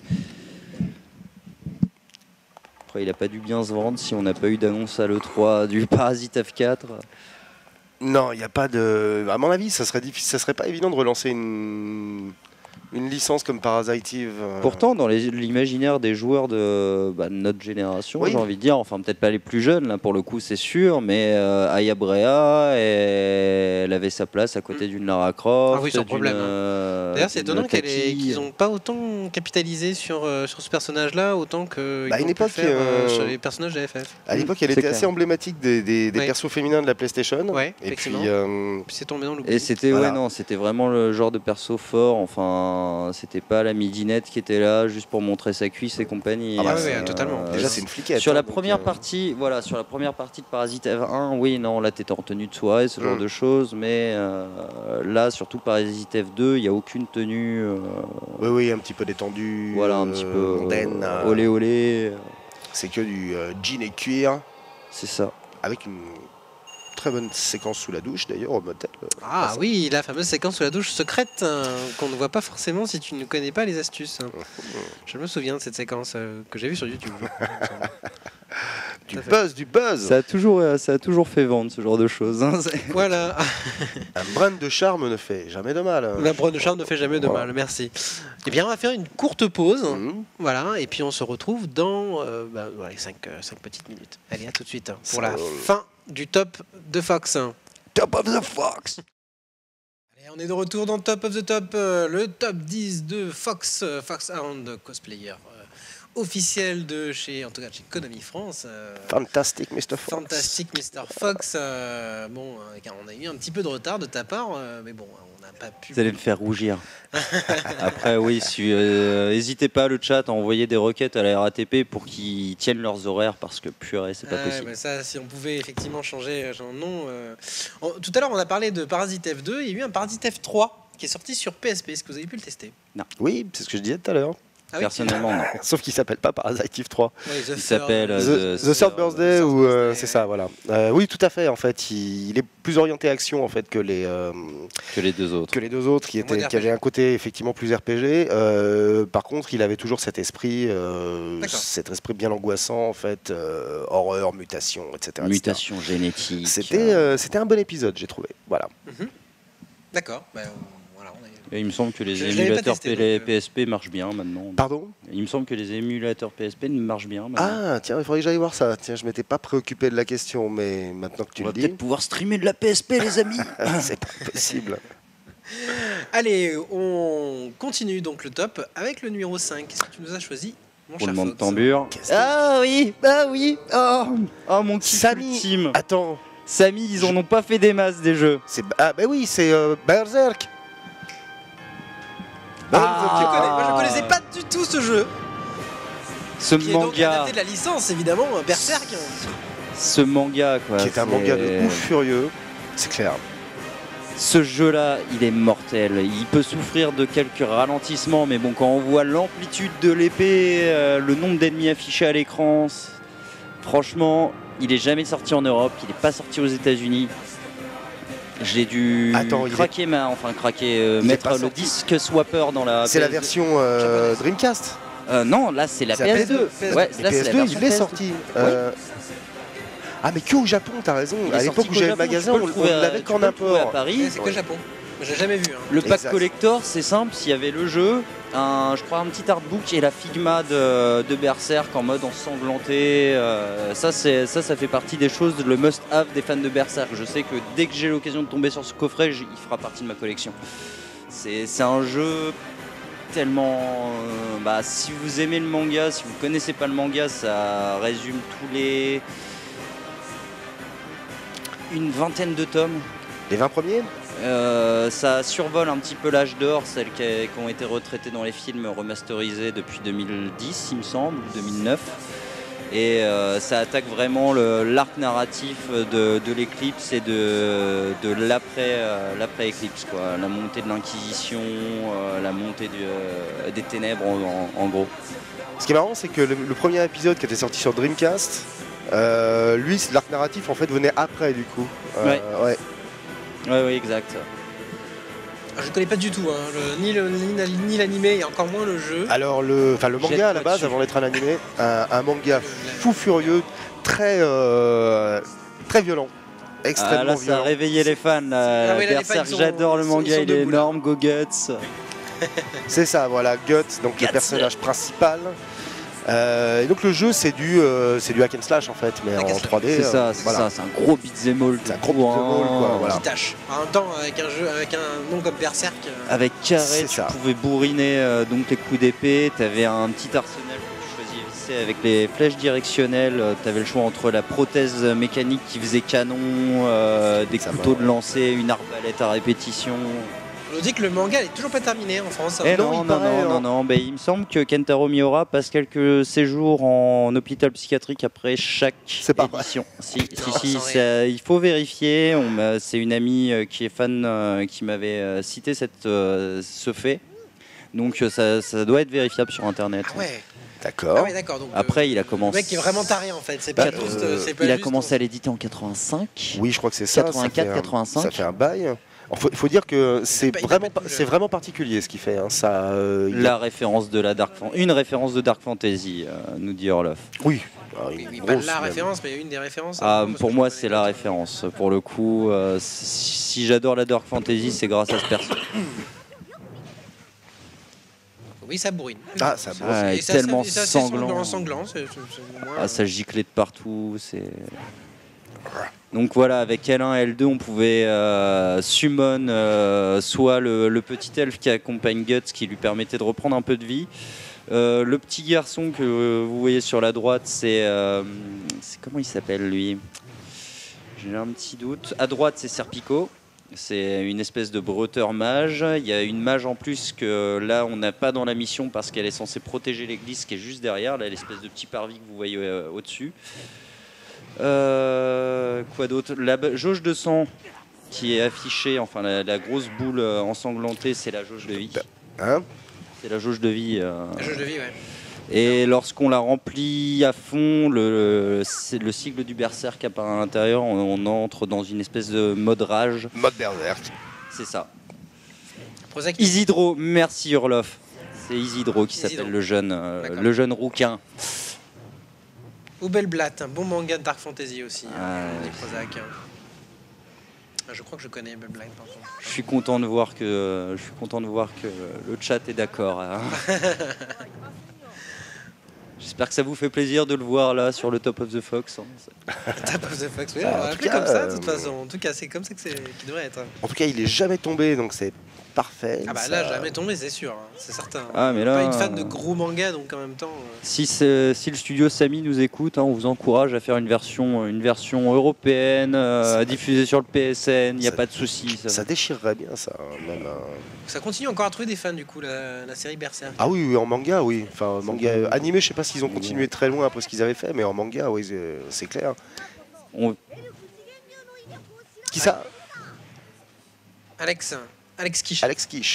Après, il n'a pas dû bien se vendre si on n'a pas eu d'annonce à l'E3 du Parasite F4. Non, il n'y a pas de... À mon avis, ça serait pas évident de relancer une licence comme Parasite Eve. Pourtant, dans l'imaginaire des joueurs de notre génération, j'ai envie de dire, enfin peut-être pas les plus jeunes, là pour le coup c'est sûr, mais Aya Brea, elle avait sa place à côté d'une Lara Croft. Ah oui, sans problème. D'ailleurs, c'est étonnant qu'ils n'ont pas autant capitalisé sur ce personnage-là, autant qu'ils ont pu faire sur les personnages de FF. À l'époque, elle était assez emblématique des persos féminins de la PlayStation. Ouais, et puis c'est tombé dans l'oubli. Et c'était c'était vraiment le genre de perso fort, enfin... C'était pas la midinette qui était là juste pour montrer sa cuisse et compagnie. Ah bah oui, totalement. Déjà c'est une fliquette. Sur la première partie, sur la première partie de Parasite Eve 1, oui, non, là t'étais en tenue de soirée, ce genre de choses, mais là surtout Parasite Eve 2, il y a aucune tenue. Oui, un petit peu détendue. Voilà, un petit peu mondaine. Olé olé. C'est que du jean et cuir. C'est ça. Avec une très bonne séquence sous la douche d'ailleurs au motel. Ah oui, la fameuse séquence sous la douche secrète qu'on ne voit pas forcément si tu ne connais pas les astuces. Je me souviens de cette séquence que j'ai vue sur YouTube. Du buzz. Ça a toujours fait vendre ce genre de choses. Hein. Voilà. Un brin de charme ne fait jamais de mal. Un brin de charme ne fait jamais de mal, merci. Eh bien, on va faire une courte pause. Voilà, et puis on se retrouve dans 5 petites minutes. Allez, à tout de suite pour la fin du top de Fox. Top of the Fox. Allez, on est de retour dans Top of the Top, le top 10 de Fox, Foxhound cosplayer officiel de chez Konami France. Fantastic Mr. Fox. Fantastic Mr. Fox. Bon, on a eu un petit peu de retard de ta part, mais bon, on n'a pas pu. Vous allez me faire rougir. Après, oui, n'hésitez pas le chat à envoyer des requêtes à la RATP pour qu'ils tiennent leurs horaires parce que purée, c'est pas possible. Mais ça, si on pouvait effectivement changer nom. Tout à l'heure, on a parlé de Parasite F2. Il y a eu un Parasite F3 qui est sorti sur PSP. Est-ce que vous avez pu le tester? Non. Oui, c'est ce que je disais tout à l'heure. Ah oui, personnellement, non. Sauf qu'il s'appelle pas Parasite Eve 3. Oui, il s'appelle The Third Birthday ou c'est ça, voilà. Oui, tout à fait. En fait, il est plus orienté action en fait que les deux autres. Que les deux autres, qui avaient un côté effectivement plus RPG. Par contre, il avait toujours cet esprit bien angoissant en fait, horreur, mutation, etc. Mutation génétique. C'était un bon épisode, j'ai trouvé. Voilà. D'accord. Et il me semble que les émulateurs PSP marchent bien maintenant. Pardon ? Il me semble que les émulateurs PSP marchent bien maintenant. Ah, tiens, il faudrait que j'aille voir ça. Tiens, je m'étais pas préoccupé de la question, mais maintenant que tu le dis... On va peut-être pouvoir streamer de la PSP, les amis. C'est pas possible. Allez, on continue donc le top avec le numéro 5. Qu'est-ce que tu nous as choisi, mon cher Roulement de Fox? tambour. Ah oui. Oh mon petit Samy. Attends. Samy, ils en ont pas fait des masses des jeux. Ah bah oui, c'est Berserk. Moi je connaissais pas du tout ce jeu. Ce qui manga. Est donc adapté de la licence évidemment, Berserk. Ce manga quoi. Qui est un manga de ouf furieux, c'est clair. Ce jeu-là, il est mortel. Il peut souffrir de quelques ralentissements, mais bon, quand on voit l'amplitude de l'épée, le nombre d'ennemis affichés à l'écran, franchement, il est jamais sorti en Europe, il n'est pas sorti aux États-Unis. J'ai dû mettre le disque swapper dans la. C'est la version Dreamcast. Non, là c'est la PS2. Ouais, là, PS2, il est sorti. Ah mais que au Japon, t'as raison. À l'époque où j'avais le magasin, on l'avait qu'en import. À Paris. C'est que Japon. J'ai jamais vu. Le pack collector, c'est simple. S'il y avait le jeu, je crois un petit artbook et la Figma de Berserk en mode ensanglanté. Ça fait partie des choses, le must-have des fans de Berserk. Je sais que dès que j'ai l'occasion de tomber sur ce coffret, il fera partie de ma collection. C'est un jeu tellement... si vous aimez le manga, si vous connaissez pas le manga, ça résume tous les... une vingtaine de tomes. Les 20 premiers ça survole un petit peu l'âge d'or, celles qui ont été retraitées dans les films remasterisés depuis 2010, il me semble, ou 2009. Et ça attaque vraiment l'arc narratif de l'Éclipse et de l'après-Éclipse, quoi. La montée de l'Inquisition, la montée des ténèbres, en gros. Ce qui est marrant, c'est que le premier épisode qui était sorti sur Dreamcast, lui, l'arc narratif en fait venait après, du coup. Ouais. Ouais, exact. Je ne connais pas du tout, ni l'animé et encore moins le jeu. Alors le manga à la base, avant d'être un animé, un manga fou furieux, très violent, extrêmement violent. Ça a réveillé les fans. Berserk, j'adore le manga, il est énorme, Go Guts. C'est ça, voilà, Guts, donc le personnage principal. Et donc le jeu c'est du hack and slash en fait, mais en 3D. C'est ça, c'est un gros beat'em all. C'est un gros beat'em all, quoi, voilà. Qui tâche. En même temps, avec un nom comme Berserk. Avec carré, tu pouvais bourriner donc les coups d'épée. T'avais un petit arsenal que tu choisissais avec les flèches directionnelles. T'avais le choix entre la prothèse mécanique qui faisait canon, des couteaux de lancer, une arbalète à répétition. On nous dit que le manga n'est toujours pas terminé en France. Non. Il me semble que Kentaro Miura passe quelques séjours en hôpital psychiatrique après chaque édition. Il faut vérifier. C'est une amie qui est fan qui m'avait cité ce fait. Donc ça doit être vérifiable sur Internet. Ah ouais. D'accord. Ah ouais, d'accord. Donc, après, il a commencé. Le mec qui est vraiment taré en fait. C'est pas juste. Il a commencé à l'éditer en 85. Oui, je crois que c'est ça. 84, 85. Ça fait un bail. Il faut dire que c'est vraiment particulier ce qu'il fait. La référence de une référence de Dark Fantasy, nous dit Orloff. Oui. Pas la référence, mais une des références. Pour moi, c'est la référence. Pour le coup, si j'adore la Dark Fantasy, c'est grâce à ce perso. Oui, ça bourrine. Ah, ça bourrine. Tellement sanglant. Ça giclait de partout. Donc voilà, avec L1, L2, on pouvait summon soit le petit elfe qui accompagne Guts, qui lui permettait de reprendre un peu de vie. Le petit garçon que vous voyez sur la droite, c'est comment il s'appelle lui? J'ai un petit doute. À droite, c'est Serpico. C'est une espèce de bretteur mage. Il y a une mage en plus que là, on n'a pas dans la mission parce qu'elle est censée protéger l'église qui est juste derrière. Là, l'espèce de petit parvis que vous voyez au-dessus. Quoi d'autre? La jauge de sang qui est affichée, enfin la grosse boule ensanglantée, c'est la jauge de vie. C'est la jauge de vie. La jauge de vie, ouais. Et lorsqu'on la remplit à fond, le cycle du berserk apparaît à l'intérieur, on entre dans une espèce de mode rage. Mode berserk. C'est ça. Isidro, merci Orloff. C'est Isidro qui s'appelle le jeune rouquin. Ubelblatt, un bon manga de Dark Fantasy aussi. Prozac. Je crois que je connais Ubelblatt. Je suis content de voir que le chat est d'accord. Hein. J'espère que ça vous fait plaisir de le voir là sur le Top of the Fox. Top of the Fox, oui, on va l'appeler comme ça de toute façon. En tout cas, c'est comme ça qu'il devrait être. En tout cas, il est jamais tombé, donc c'est parfait. Ah bah là, jamais tombé, c'est sûr, c'est certain. Ah, mais là, pas une fan de gros mangas, donc en même temps. Si le studio Samy nous écoute, on vous encourage à faire une version européenne, à diffuser sur le PSN. Il n'y a pas de souci. Ça déchirerait bien, ça. Même, Ça continue encore à trouver des fans du coup, la série Berserk. Ah oui, en manga, oui. Enfin, manga animé, je sais pas s'ils ont continué très loin après ce qu'ils avaient fait, mais en manga, oui, c'est clair. Qui ça? Alex Kish. Alex Kish.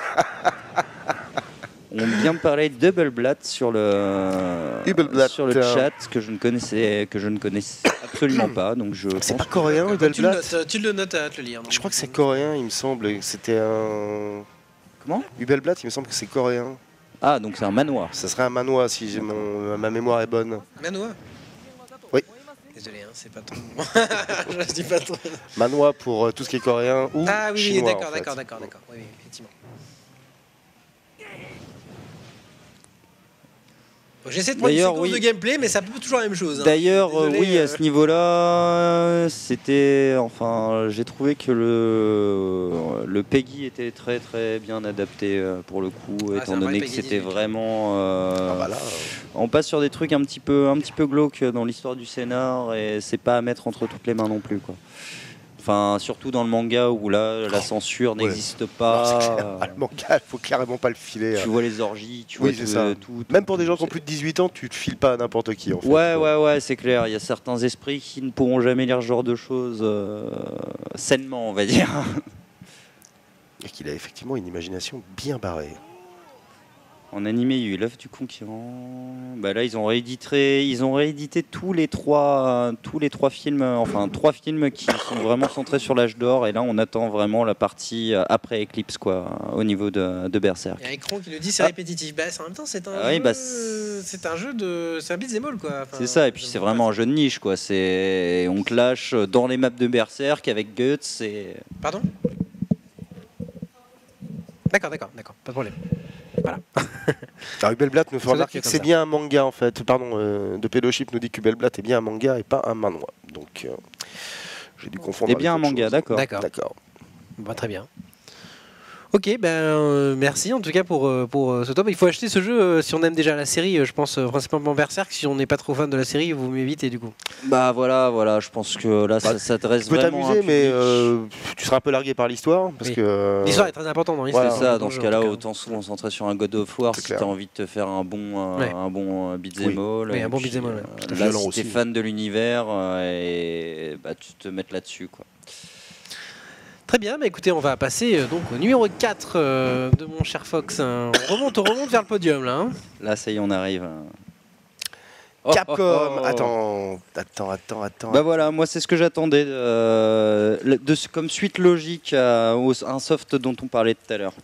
On vient de parler de Ubelblatt sur le chat que je ne connaissais absolument pas. Donc c'est pas coréen, Ubelblatt. Tu le notes à te le lire. Je crois que c'est coréen, il me semble. C'était un. Comment? Ubelblatt, il me semble que c'est coréen. Ah, donc c'est un manhwa. Ça serait un manhwa si ma mémoire est bonne. Manhwa? Oui. Désolé, c'est pas ton. Je dis pas trop. Manhwa pour tout ce qui est coréen ou chinois. Ah oui, d'accord. Oui, effectivement. J'essaie de prendre une séquence de gameplay, mais ça peut toujours la même chose. D'ailleurs, oui, à ce niveau-là, c'était... Enfin, j'ai trouvé que le PEGI était très très bien adapté pour le coup, étant donné que c'était vraiment... On passe sur des trucs un petit peu glauques dans l'histoire du scénar, et c'est pas à mettre entre toutes les mains non plus, quoi. Enfin, surtout dans le manga où là, la censure n'existe pas. Le manga, il faut carrément pas le filer. Tu vois les orgies, tu vois tout. Même pour des gens qui ont plus de 18 ans, tu te files pas à n'importe qui. En fait. Ouais, c'est clair. Il y a certains esprits qui ne pourront jamais lire ce genre de choses sainement, on va dire. Et qu'il a effectivement une imagination bien barrée. En animé, il y a eu L'œuf du conquérant. Bah là, ils ont réédité tous les trois films, enfin 3 films qui sont vraiment centrés sur l'âge d'or. Et là, on attend vraiment la partie après Eclipse, quoi, au niveau de Berserk. Il y a Écran qui le dit, c'est répétitif. Bah, en même temps, c'est un jeu de, c'est un beat'em all, quoi. Enfin, c'est ça. Et puis c'est vraiment un jeu de niche, quoi. On clash dans les maps de Berserk avec Guts. Pardon. D'accord, pas de problème. Voilà. Ubelblatt nous fait remarquer que c'est bien un manga en fait. Pardon, de Pédochip nous dit qu'Ubelblatt est bien un manga et pas un manhwa. Donc j'ai dû confondre. C'est bien un manga, d'accord. Bah, très bien. Ok, merci en tout cas pour ce top. Il faut acheter ce jeu si on aime déjà la série, je pense principalement Berserk. Si on n'est pas trop fan de la série, vous m'évitez du coup. Bah voilà, je pense que là ça s'adresse vraiment. Tu peux t'amuser, mais tu seras un peu largué par l'histoire. Parce que l'histoire est très importante dans l'histoire. C'est ça, dans ce cas-là, autant se concentrer sur un God of War si tu as envie de te faire un bon beat'em all. Oui, un bon beat'em all. Là, si tu es fan de l'univers, tu te mets là-dessus, quoi. Très bien, écoutez, on va passer donc au numéro 4 de mon cher Fox. On remonte vers le podium là. Hein. Là, ça y est, on arrive. Capcom. Attends. Bah voilà, moi c'est ce que j'attendais comme suite logique à un soft dont on parlait tout à l'heure.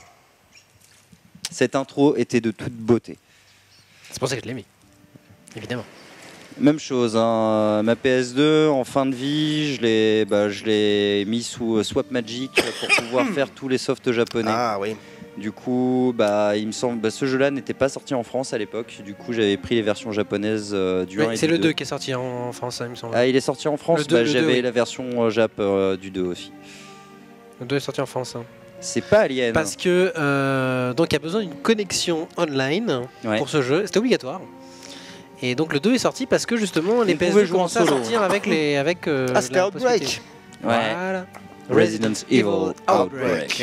Cette intro était de toute beauté. C'est pour ça que je l'ai mis, évidemment. Même chose, hein. Ma PS2 en fin de vie, je l'ai mis sous Swap Magic pour pouvoir faire tous les softs japonais. Ah oui. Du coup, il me semble, ce jeu-là n'était pas sorti en France à l'époque. Du coup, j'avais pris les versions japonaises du 1 et du 2. C'est le 2 qui est sorti en France, il me semble. Ah, il est sorti en France. J'avais la version Jap du 2 aussi. Le 2 est sorti en France. Hein. C'est pas Alien. Parce que donc il y a besoin d'une connexion online pour ce jeu. C'était obligatoire. Et donc le 2 est sorti parce que justement les PS2 commençaient à sortir avec c'était Outbreak. Voilà. Resident Evil Outbreak.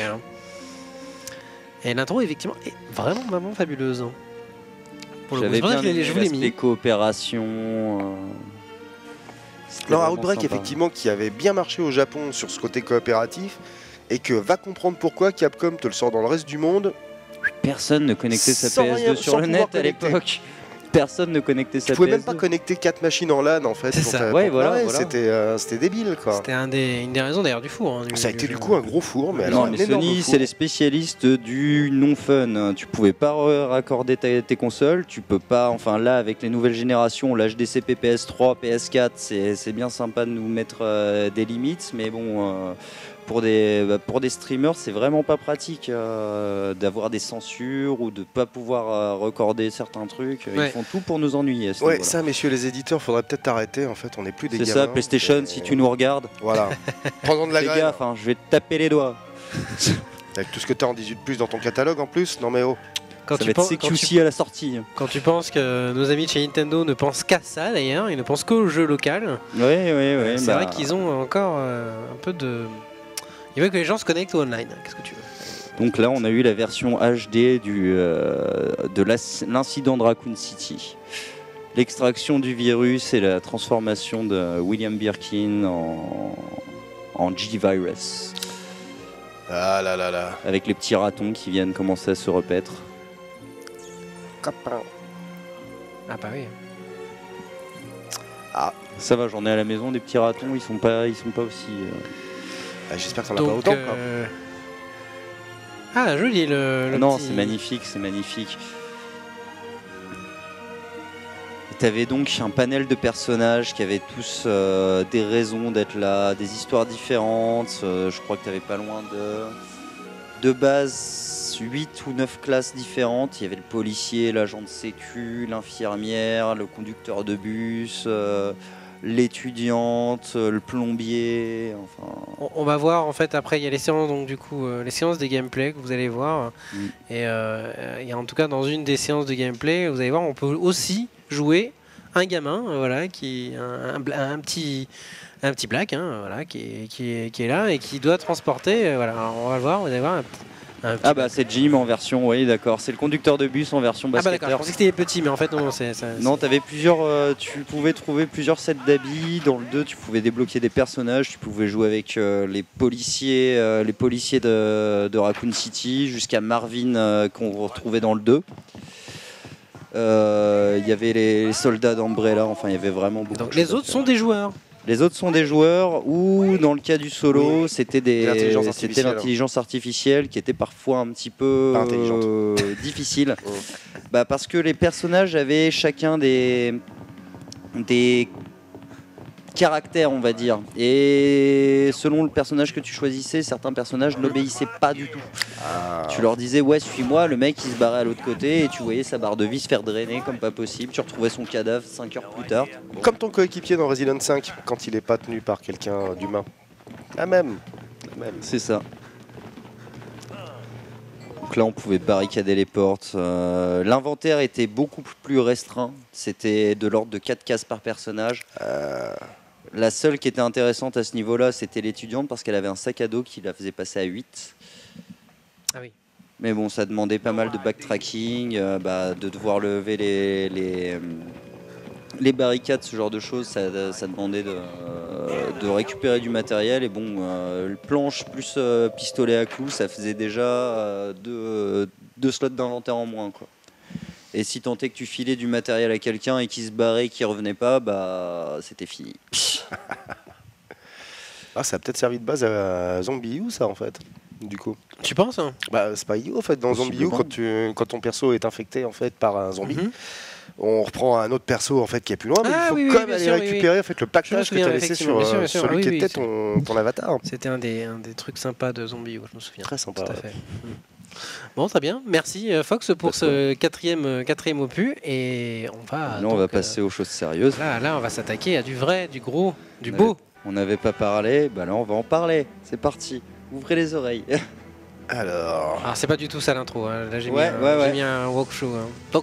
Et l'intro effectivement est vraiment fabuleuse. J'avais bien l'aspect coopération. Alors Outbreak effectivement qui avait bien marché au Japon sur ce côté coopératif et que va comprendre pourquoi Capcom te le sort dans le reste du monde. Personne ne connectait sa PS2 sur le net à l'époque. Personne ne connectait sa PS2. Tu pouvais même pas connecter 4 machines en LAN en fait. C'est ça. C'était débile quoi. C'était une des raisons d'ailleurs du four. Hein, ça a été du coup un gros four, mais alors Sony, c'est les spécialistes du non fun. Tu pouvais pas raccorder tes consoles, tu peux pas. Enfin là, avec les nouvelles générations, l'HDCP PS3, PS4, c'est bien sympa de nous mettre des limites, mais bon. Pour des streamers, c'est vraiment pas pratique d'avoir des censures ou de pas pouvoir recorder certains trucs. Ils font tout pour nous ennuyer. Ça, messieurs les éditeurs, faudrait peut-être arrêter. En fait, on n'est plus des gamins. C'est ça, PlayStation, si tu nous regardes. Voilà. Prends-en de la graine. Gaffe, je vais te taper les doigts. Avec tout ce que tu as en 18+ dans ton catalogue en plus, non mais oh. Ça va être CQC à la sortie. Quand tu penses que nos amis de chez Nintendo ne pensent qu'à ça d'ailleurs, ils ne pensent qu'au jeu local. Oui. C'est vrai qu'ils ont encore un peu de... Il veut que les gens se connectent au online. Qu'est-ce que tu veux? Donc là, on a eu la version HD de l'incident de Raccoon City. L'extraction du virus et la transformation de William Birkin en G-Virus. Ah là là là. Avec les petits ratons qui viennent commencer à se repaître. Copain. Ah bah oui. Ah, ça va, j'en ai à la maison des petits ratons, ils sont pas aussi... J'espère que t'en as pas autant. Ah, joli le non, petit... c'est magnifique, c'est magnifique. T'avais donc un panel de personnages qui avaient tous des raisons d'être là, des histoires différentes. Je crois que t'avais pas loin de base 8 ou 9 classes différentes. Il y avait le policier, l'agent de sécu, l'infirmière, le conducteur de bus, l'étudiante, le plombier. Enfin... On va voir en fait après il y a les séances donc du coup les séances des gameplay que vous allez voir et il y a en tout cas dans une des séances de gameplay vous allez voir on peut aussi jouer un gamin voilà qui un petit black voilà qui est là et qui doit transporter voilà alors, on va le voir vous allez voir ah bah c'est Jim en version, oui d'accord, c'est le conducteur de bus en version basketteur. Ah bah d'accord, je pensais que c'était petit mais en fait non c'est... Non, t'avais tu pouvais trouver plusieurs sets d'habits, dans le 2 tu pouvais débloquer des personnages, tu pouvais jouer avec les policiers de Raccoon City jusqu'à Marvin qu'on retrouvait dans le 2. Il y avait les soldats d'Umbrella, enfin il y avait vraiment beaucoup. Donc les autres sont des joueurs. Les autres sont des joueurs ou dans le cas du solo, c'était l'intelligence artificielle qui était parfois un petit peu difficile. Bah, parce que les personnages avaient chacun des caractères, on va dire. Et selon le personnage que tu choisissais, certains personnages n'obéissaient pas du tout. Tu leur disais ouais suis-moi, le mec il se barrait à l'autre côté et tu voyais sa barre de vie se faire drainer comme pas possible. Tu retrouvais son cadavre 5 heures plus tard. Comme ton coéquipier dans Resident 5 quand il est pas tenu par quelqu'un d'humain. La même. C'est ça. Donc là on pouvait barricader les portes. L'inventaire était beaucoup plus restreint. C'était de l'ordre de 4 cases par personnage. La seule qui était intéressante à ce niveau-là, c'était l'étudiante parce qu'elle avait un sac à dos qui la faisait passer à 8. Ah oui. Mais bon, ça demandait pas mal de backtracking, de devoir lever les barricades, ce genre de choses. Ça demandait de récupérer du matériel. Et bon, planche plus pistolet à clous, ça faisait déjà deux slots d'inventaire en moins, quoi. Et si tant est que tu filais du matériel à quelqu'un et qu'il se barrait et qu'il revenait pas, bah c'était fini. Ça a peut-être servi de base à Zombie U, ça, en fait, du coup. Tu penses hein? Bah, c'est pas idiot, en fait, dans Zombie U, quand ton perso est infecté, en fait, par un zombie, on reprend un autre perso, en fait, qui est plus loin, mais il faut quand même aller récupérer en fait, le pactage que tu as laissé sur celui qui était ton avatar. C'était un des trucs sympas de Zombie U, je me souviens. Très sympa. Tout à fait. Bon, très bien. Merci Fox pour ce quatrième opus. Et on va. Là, on va passer aux choses sérieuses. Là, on va s'attaquer à du vrai, du gros, du beau. On n'avait pas parlé, bah là, on va en parler. C'est parti. Ouvrez les oreilles. Alors, c'est pas du tout ça l'intro. Hein. Là, j'ai mis un walk-show. Hein. Donc,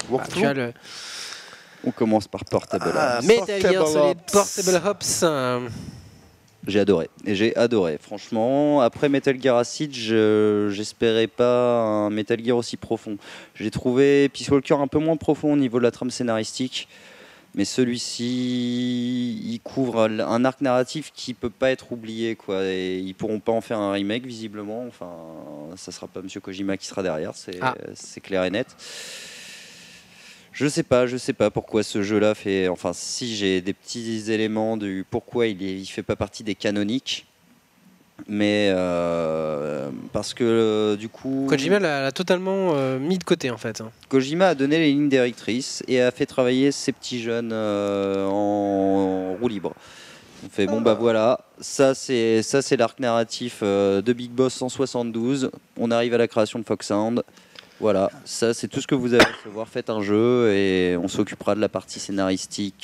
on commence par Portable. Metal Gear Solid Portable Ops. J'ai adoré. Franchement, après Metal Gear Acid, j'espérais pas un Metal Gear aussi profond. J'ai trouvé Peace Walker un peu moins profond au niveau de la trame scénaristique, mais celui-ci, il couvre un arc narratif qui peut pas être oublié, quoi. Et ils pourront pas en faire un remake visiblement. Enfin, ça sera pas Monsieur Kojima qui sera derrière, c'est clair et net. Je sais pas pourquoi ce jeu-là fait... Enfin, si j'ai des petits éléments du pourquoi il fait pas partie des canoniques, mais parce que du coup... Kojima l'a totalement mis de côté en fait. Kojima a donné les lignes directrices et a fait travailler ces petits jeunes en roue libre. On fait voilà, ça c'est l'arc narratif de Big Boss 172. On arrive à la création de Foxhound. Voilà, ça c'est tout ce que vous allez recevoir. Faites un jeu et on s'occupera de la partie scénaristique.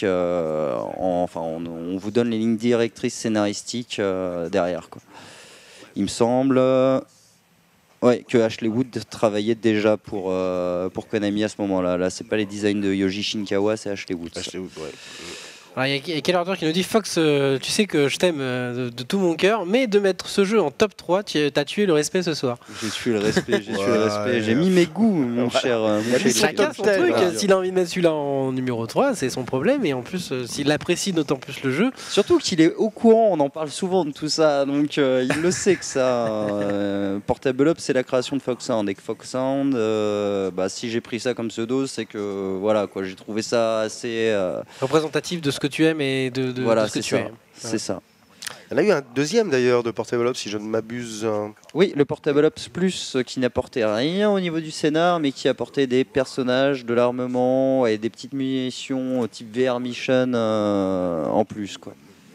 On vous donne les lignes directrices scénaristiques derrière, quoi. Il me semble que Ashley Wood travaillait déjà pour Konami à ce moment-là. Là, c'est pas les designs de Yoji Shinkawa, c'est Ashley Wood. Il y a quel auteur qui nous dit Fox, tu sais que je t'aime de tout mon cœur, mais de mettre ce jeu en top 3, tu as tué le respect ce soir. J'ai tué le respect, j'ai mis mes goûts, mon cher. Chacun son truc, s'il a envie de mettre celui-là en numéro 3, c'est son problème, et en plus, s'il apprécie d'autant plus le jeu. Surtout qu'il est au courant, on en parle souvent de tout ça, donc il le sait que ça. Portable Up, c'est la création de Foxhound, et que Foxhound, si j'ai pris ça comme pseudo, c'est que voilà, quoi, j'ai trouvé ça assez. Représentatif de ce que tu aimes et de ce que tu aimes. C'est ça. Il y en a eu un deuxième d'ailleurs de Portable Ops, si je ne m'abuse. Oui, le Portable Ops Plus qui n'apportait rien au niveau du scénar, mais qui apportait des personnages, de l'armement et des petites munitions type VR Mission en plus, quoi.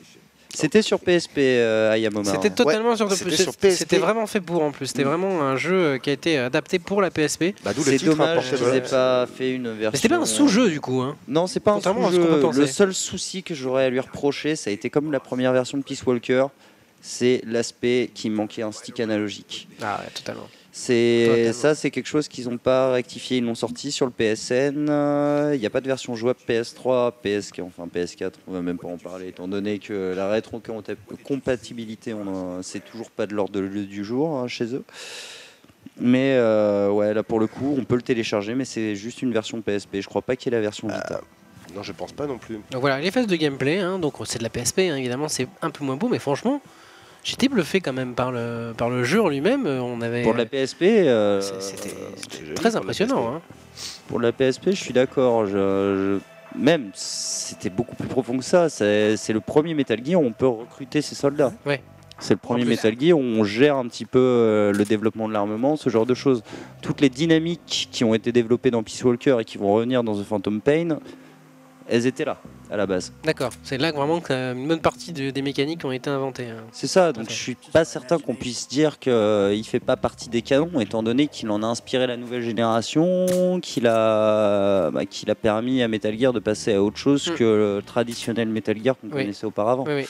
C'était sur PSP, Ayamoma. C'était totalement sur PSP. C'était vraiment fait pour en plus. C'était vraiment un jeu qui a été adapté pour la PSP. C'est dommage qu'ils n'aient pas fait une version. Mais c'était pas un sous-jeu du coup. Hein. Non, c'est pas un sous-jeu. Le seul souci que j'aurais à lui reprocher, ça a été comme la première version de Peace Walker, c'est l'aspect qui manquait un stick analogique. Ah ouais, totalement. Ça, c'est quelque chose qu'ils n'ont pas rectifié. Ils l'ont sorti sur le PSN. Il n'y a pas de version jouable PS3, PS4. On va même pas en parler, étant donné que la rétrocompatibilité, c'est toujours pas de l'ordre du jour hein, chez eux. Mais ouais, là pour le coup, on peut le télécharger, mais c'est juste une version PSP. Je crois pas qu'il y ait la version Vita. Non, je pense pas non plus. Donc voilà, les phases de gameplay. Hein, donc c'est de la PSP, hein, évidemment, c'est un peu moins beau, mais franchement. J'étais bluffé quand même par le jeu en lui-même. Pour la PSP, c'était très impressionnant. Hein. Pour la PSP, je suis d'accord. Même, c'était beaucoup plus profond que ça. C'est le premier Metal Gear où on peut recruter ses soldats. Ouais. C'est le premier Metal Gear où on gère un petit peu le développement de l'armement, ce genre de choses. Toutes les dynamiques qui ont été développées dans Peace Walker et qui vont revenir dans The Phantom Pain, elles étaient là. À la base. D'accord, c'est là que vraiment une bonne partie des mécaniques ont été inventées. Hein. C'est ça, donc je suis pas certain qu'on puisse dire qu'il fait pas partie des canons, étant donné qu'il en a inspiré la nouvelle génération, qu'il a permis à Metal Gear de passer à autre chose que le traditionnel Metal Gear qu'on connaissait auparavant. Oui.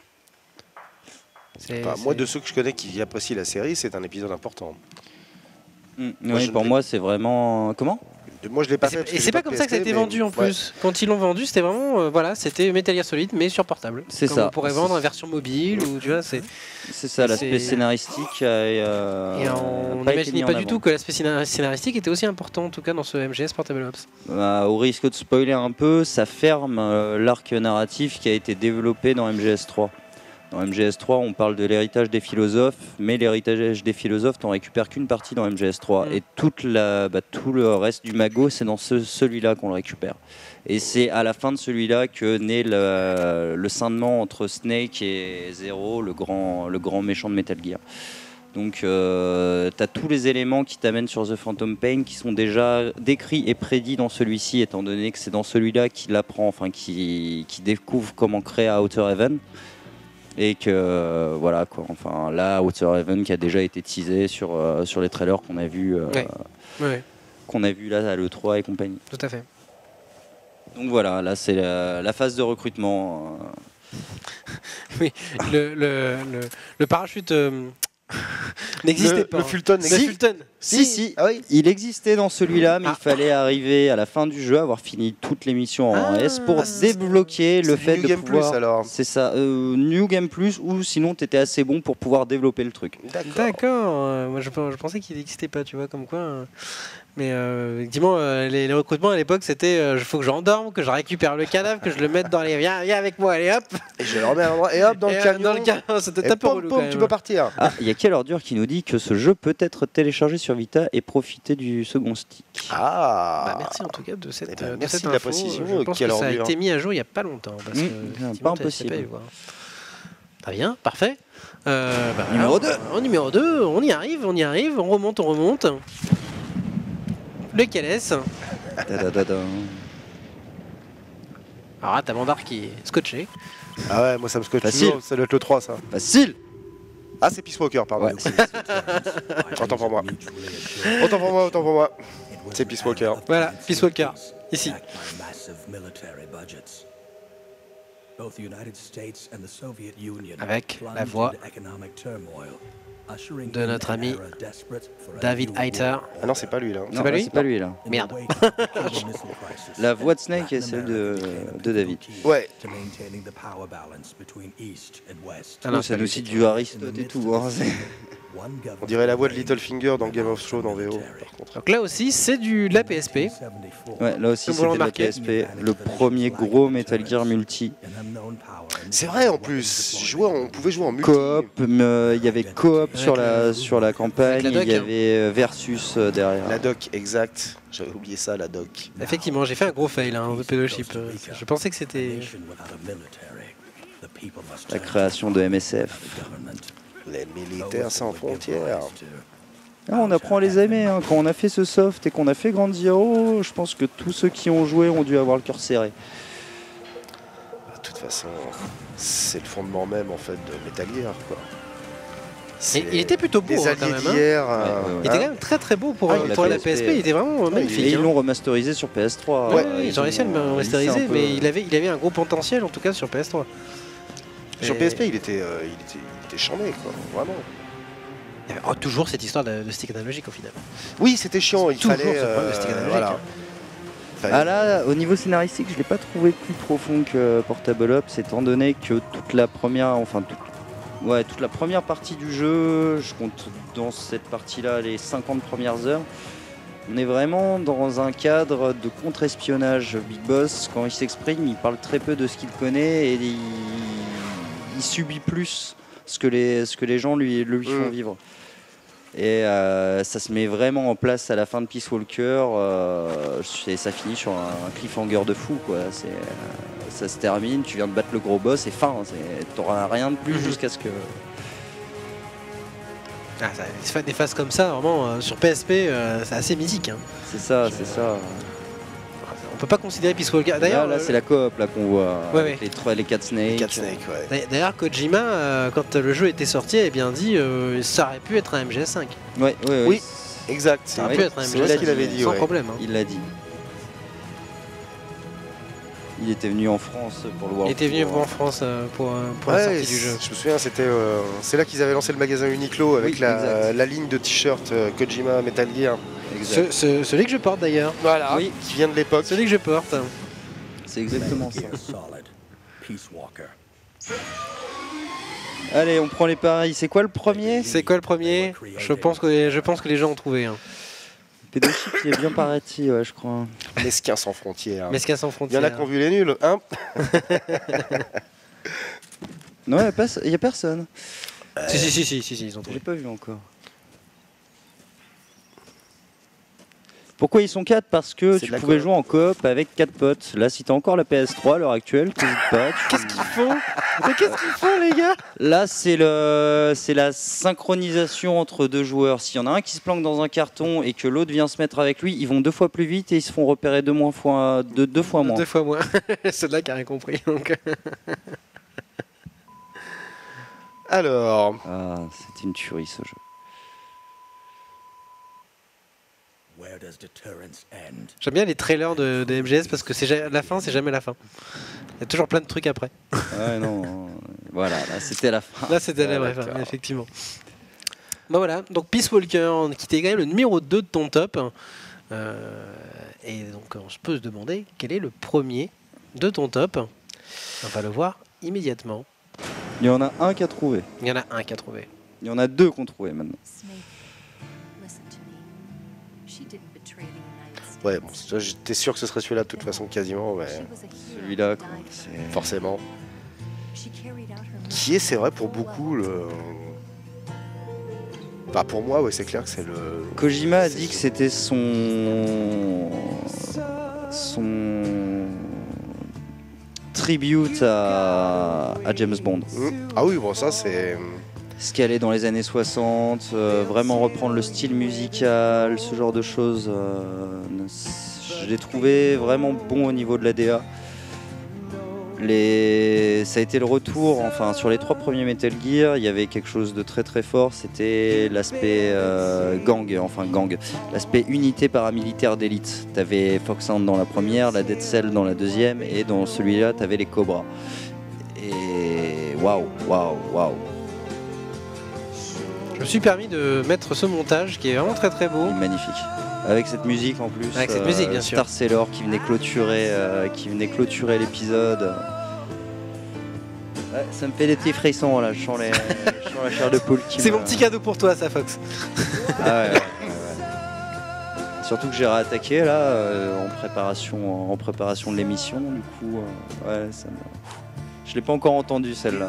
Moi, de ceux que je connais qui apprécient la série, c'est un épisode important. Oui, pour moi, c'est vraiment... Comment ? Moi, je l'ai pas fait. Et c'est pas comme ça que ça a été vendu en plus. Quand ils l'ont vendu, c'était vraiment c'était Metal Gear Solid mais sur portable. C'est ça. On pourrait vendre une version mobile ou tu vois, c'est ça l'aspect scénaristique. Et on n'imaginait pas du tout que l'aspect scénaristique était aussi important en tout cas dans ce MGS Portable Ops. Au risque de spoiler un peu, ça ferme l'arc narratif qui a été développé dans MGS 3. Dans MGS3, on parle de l'héritage des philosophes, mais l'héritage des philosophes, t'en récupères qu'une partie dans MGS3. Et tout le reste du magot, c'est dans celui-là qu'on le récupère. Et c'est à la fin de celui-là que naît le scindement entre Snake et Zero, le grand méchant de Metal Gear. Donc t'as tous les éléments qui t'amènent sur The Phantom Pain qui sont déjà décrits et prédits dans celui-ci, étant donné que c'est dans celui-là qu'il apprend, qui découvre comment créer Outer Heaven. Et que voilà quoi, enfin là Outer Heaven qui a déjà été teasé sur les trailers qu'on a vu là à l'E3 et compagnie. Tout à fait. Donc voilà, là c'est la phase de recrutement. Oui, le parachute n'existait pas. Le Fulton n'existait pas. Si. Ah oui. Il existait dans celui-là, mais il fallait arriver à la fin du jeu, avoir fini toutes les missions en S pour débloquer le fait de pouvoir... C'est ça, New Game Plus, ou sinon tu étais assez bon pour pouvoir développer le truc. D'accord. Moi je pensais qu'il n'existait pas, tu vois, comme quoi... Mais effectivement, les recrutements à l'époque, c'était il faut que j'endorme, que je récupère le cadavre, que je le mette dans les... Viens avec moi, allez hop. Et je le remets à l'endroit, et hop, dans le camion. C'était un peu relou quand même. Tu peux partir. Ah, il y a quelle ordure qui nous dit que ce jeu peut être téléchargé sur Vita et profiter du second stick. Merci en tout cas de cette merci de la précision. Je pense que ça a été mis à jour il n'y a pas longtemps. Parce que pas impossible. Très bien, parfait. Numéro 2. Numéro 2, on y arrive, on remonte. Lequel est-ce? Alors là, t'as mon bar qui est scotché. Ah ouais, moi ça me scotche toujours, ça doit être le 3 ça. Facile. Ah, c'est Peace Walker, pardon. Ouais. Autant pour moi. C'est Peace Walker. Voilà, Peace Walker, ici. Avec la voix de notre ami David Hayter. Ah non, c'est pas lui là. C'est pas lui là. Merde. La voix de Snake est celle de David. Ouais. Ça nous cite du Aristote et tout. Hein. On dirait la voix de Littlefinger dans Game of Thrones en VO. Par contre. Donc là aussi, c'est de la PSP. Ouais, là aussi, c'était de la PSP. Le premier gros Metal Gear multi. C'est vrai en plus. On pouvait jouer en multi. Coop, il y avait coop sur la campagne, il y avait versus derrière. La doc, exact. J'avais oublié ça, la doc. Effectivement, j'ai fait un gros fail de Pedoship. Je pensais que c'était la création de MSF. Les militaires sans frontières. On apprend à les aimer. Hein. Quand on a fait ce soft et qu'on a fait Grand Zero, je pense que tous ceux qui ont joué ont dû avoir le cœur serré. toute façon, c'est le fondement même en fait de Metal Gear, quoi. Il était plutôt beau quand même. Il était quand même très très beau pour la PSP. Il était vraiment magnifique. Et ils l'ont remasterisé sur PS3. Ouais, ils ont réussi à le remasteriser, mais il avait un gros potentiel en tout cas sur PS3. Sur PSP, il était charmé, quoi, vraiment. Il y avait toujours cette histoire de stick analogique au final. Oui, c'était chiant. Il fallait. De stick analogique. Voilà. Ah là, au niveau scénaristique, je l'ai pas trouvé plus profond que Portable Ops, étant donné que toute la première partie du jeu, je compte dans cette partie-là les 50 premières heures, on est vraiment dans un cadre de contre-espionnage. Big Boss, quand il s'exprime, il parle très peu de ce qu'il connaît et il subit plus ce que les gens lui font vivre. Et ça se met vraiment en place à la fin de Peace Walker, et ça finit sur un cliffhanger de fou, quoi. Ça se termine, tu viens de battre le gros boss et fin, t'auras rien de plus jusqu'à ce que... Des phases comme ça, vraiment, sur PSP, c'est assez mythique. Hein. C'est ça, c'est ça. On peut pas considérer Peace Walker. D'ailleurs, là, c'est la coop là qu'on voit, avec les 4 Snakes. D'ailleurs, Kojima, quand le jeu était sorti, avait bien dit ça aurait pu être un MGS5. Oui, exact. Ça aurait pu être un MGS5 qu'il avait dit, sans problème. Hein. Il l'a dit. Il était venu en France pour le voir. Il était venu en France pour la sortie du jeu. Je me souviens, c'est là qu'ils avaient lancé le magasin Uniqlo avec la ligne de t-shirt Kojima Metal Gear. Celui que je porte d'ailleurs. Voilà, qui vient de l'époque. Celui que je porte. C'est exactement ça. Allez, on prend les pareils. C'est quoi le premier? Je pense que les gens ont trouvé. Hein. Pédochip, il est bien parati, ouais, je crois. Mesquin sans frontières. Il y en a qui ont vu les nuls, hein. Non, il n'y a personne. Si, ils ont trouvé. Je l'ai pas vu encore. Pourquoi ils sont 4? Parce que tu pouvais jouer en coop avec 4 potes. Là, si t'as encore la PS3 à l'heure actuelle, t'hésites pas. Qu'est-ce qu'ils font? Mais qu'est-ce qu'ils font, les gars? Là, c'est la synchronisation entre deux joueurs. S'il y en a un qui se planque dans un carton et que l'autre vient se mettre avec lui, ils vont 2 fois plus vite et ils se font repérer 2 fois moins. 2 fois moins. C'est là qui a rien compris. Donc. Alors. Ah, c'est une tuerie ce jeu. J'aime bien les trailers de MGS parce que la fin, c'est jamais la fin. Il y a toujours plein de trucs après. Ouais, non. Voilà, là c'était la fin. Là c'était la vraie fin, effectivement. Bon voilà, donc Peace Walker, qui était quand même le numéro 2 de ton top. Et donc on peut se demander quel est le premier de ton top. On va le voir immédiatement. Il y en a un qui a trouvé. Il y en a un qui a trouvé. Il y en a 2 qui ont trouvé maintenant. Ouais, bon, j'étais sûr que ce serait celui-là de toute façon, quasiment. Ouais. Celui-là, forcément. Qui est, c'est vrai, pour beaucoup le. Enfin, pour moi, ouais, c'est clair que c'est le. Kojima a dit que c'était son tribute à James Bond. Ah oui, bon, ça c'est. Ce qui allait dans les années 60, vraiment reprendre le style musical, ce genre de choses. Je l'ai trouvé vraiment bon au niveau de la DA. Ça a été le retour, enfin sur les 3 premiers Metal Gear, il y avait quelque chose de très très fort, c'était l'aspect gang, l'aspect unité paramilitaire d'élite. T'avais Foxhound dans la première, la Dead Cell dans la deuxième, et dans celui-là t'avais les Cobras. Et waouh. Je me suis permis de mettre ce montage qui est vraiment très très beau. Magnifique. Avec cette musique en plus. Avec cette musique bien sûr. Star Sailor qui venait clôturer l'épisode. Ouais, ça me fait des petits frissons là, je sens la chair de poule. C'est mon petit cadeau pour toi ça, Fox. Ah ouais. Surtout que j'ai réattaqué là en préparation de l'émission, du coup ouais, je l'ai pas encore entendu celle-là.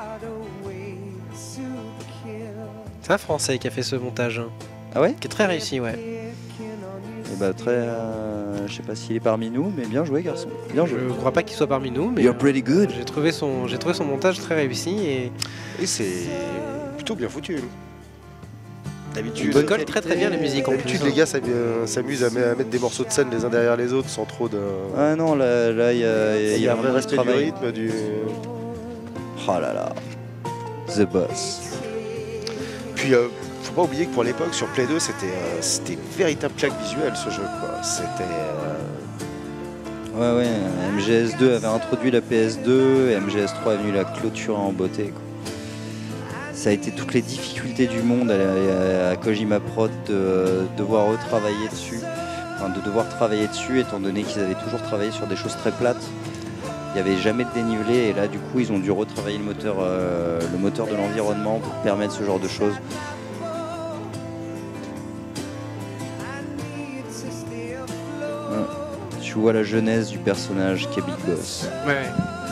C'est un Français qui a fait ce montage. Ah ouais? Qui est très réussi, ouais. Et bah je sais pas s'il est parmi nous, mais bien joué garçon. Bien joué. Je crois pas qu'il soit parmi nous, mais You're pretty good. J'ai trouvé son montage très réussi et c'est plutôt bien foutu. D'habitude, ils collent très bien les musiques. D'habitude, les gars s'amusent à mettre des morceaux de scène les uns derrière les autres sans trop de. Ah non, là il y a un vrai respect du rythme du. Oh là là, The Boss. Puis faut pas oublier que pour l'époque sur Play 2 c'était une véritable claque visuelle ce jeu quoi. C'était. Ouais, MGS2 avait introduit la PS2 et MGS3 est venu la clôturer en beauté quoi. Ça a été toutes les difficultés du monde à Kojima Prod de devoir retravailler dessus, de devoir travailler dessus étant donné qu'ils avaient toujours travaillé sur des choses très plates. Il n'y avait jamais de dénivelé et là du coup ils ont dû retravailler le moteur de l'environnement pour permettre ce genre de choses. Tu vois la genèse du personnage qui est Big Boss. Ouais.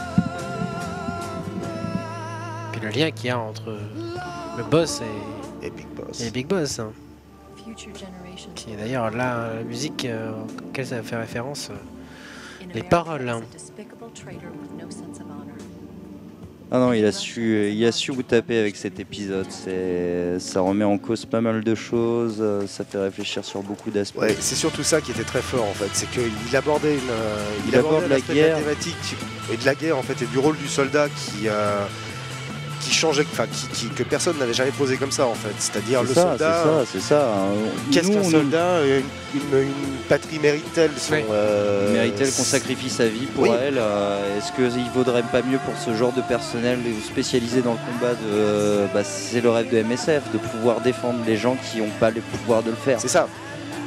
Puis le lien qu'il y a entre le boss et Big Boss. Et Big Boss. Hein. Qui est d'ailleurs là, la musique auquel ça fait référence, les paroles. Hein. Ah non, il a su vous taper avec cet épisode. Ça remet en cause pas mal de choses, ça fait réfléchir sur beaucoup d'aspects. Ouais, c'est surtout ça qui était très fort en fait, c'est qu'il abordait il aborde la guerre, de la thématique et de la guerre en fait et du rôle du soldat qui changeait, que personne n'avait jamais posé comme ça en fait. C'est-à-dire le soldat. C'est ça. Qu'est-ce qu'un soldat une patrie mérite-t-elle mérite-t-elle qu'on sacrifie sa vie pour elle Est-ce qu'il vaudrait pas mieux pour ce genre de personnel spécialisé dans le combat c'est le rêve de MSF, de pouvoir défendre les gens qui n'ont pas le pouvoir de le faire. C'est ça.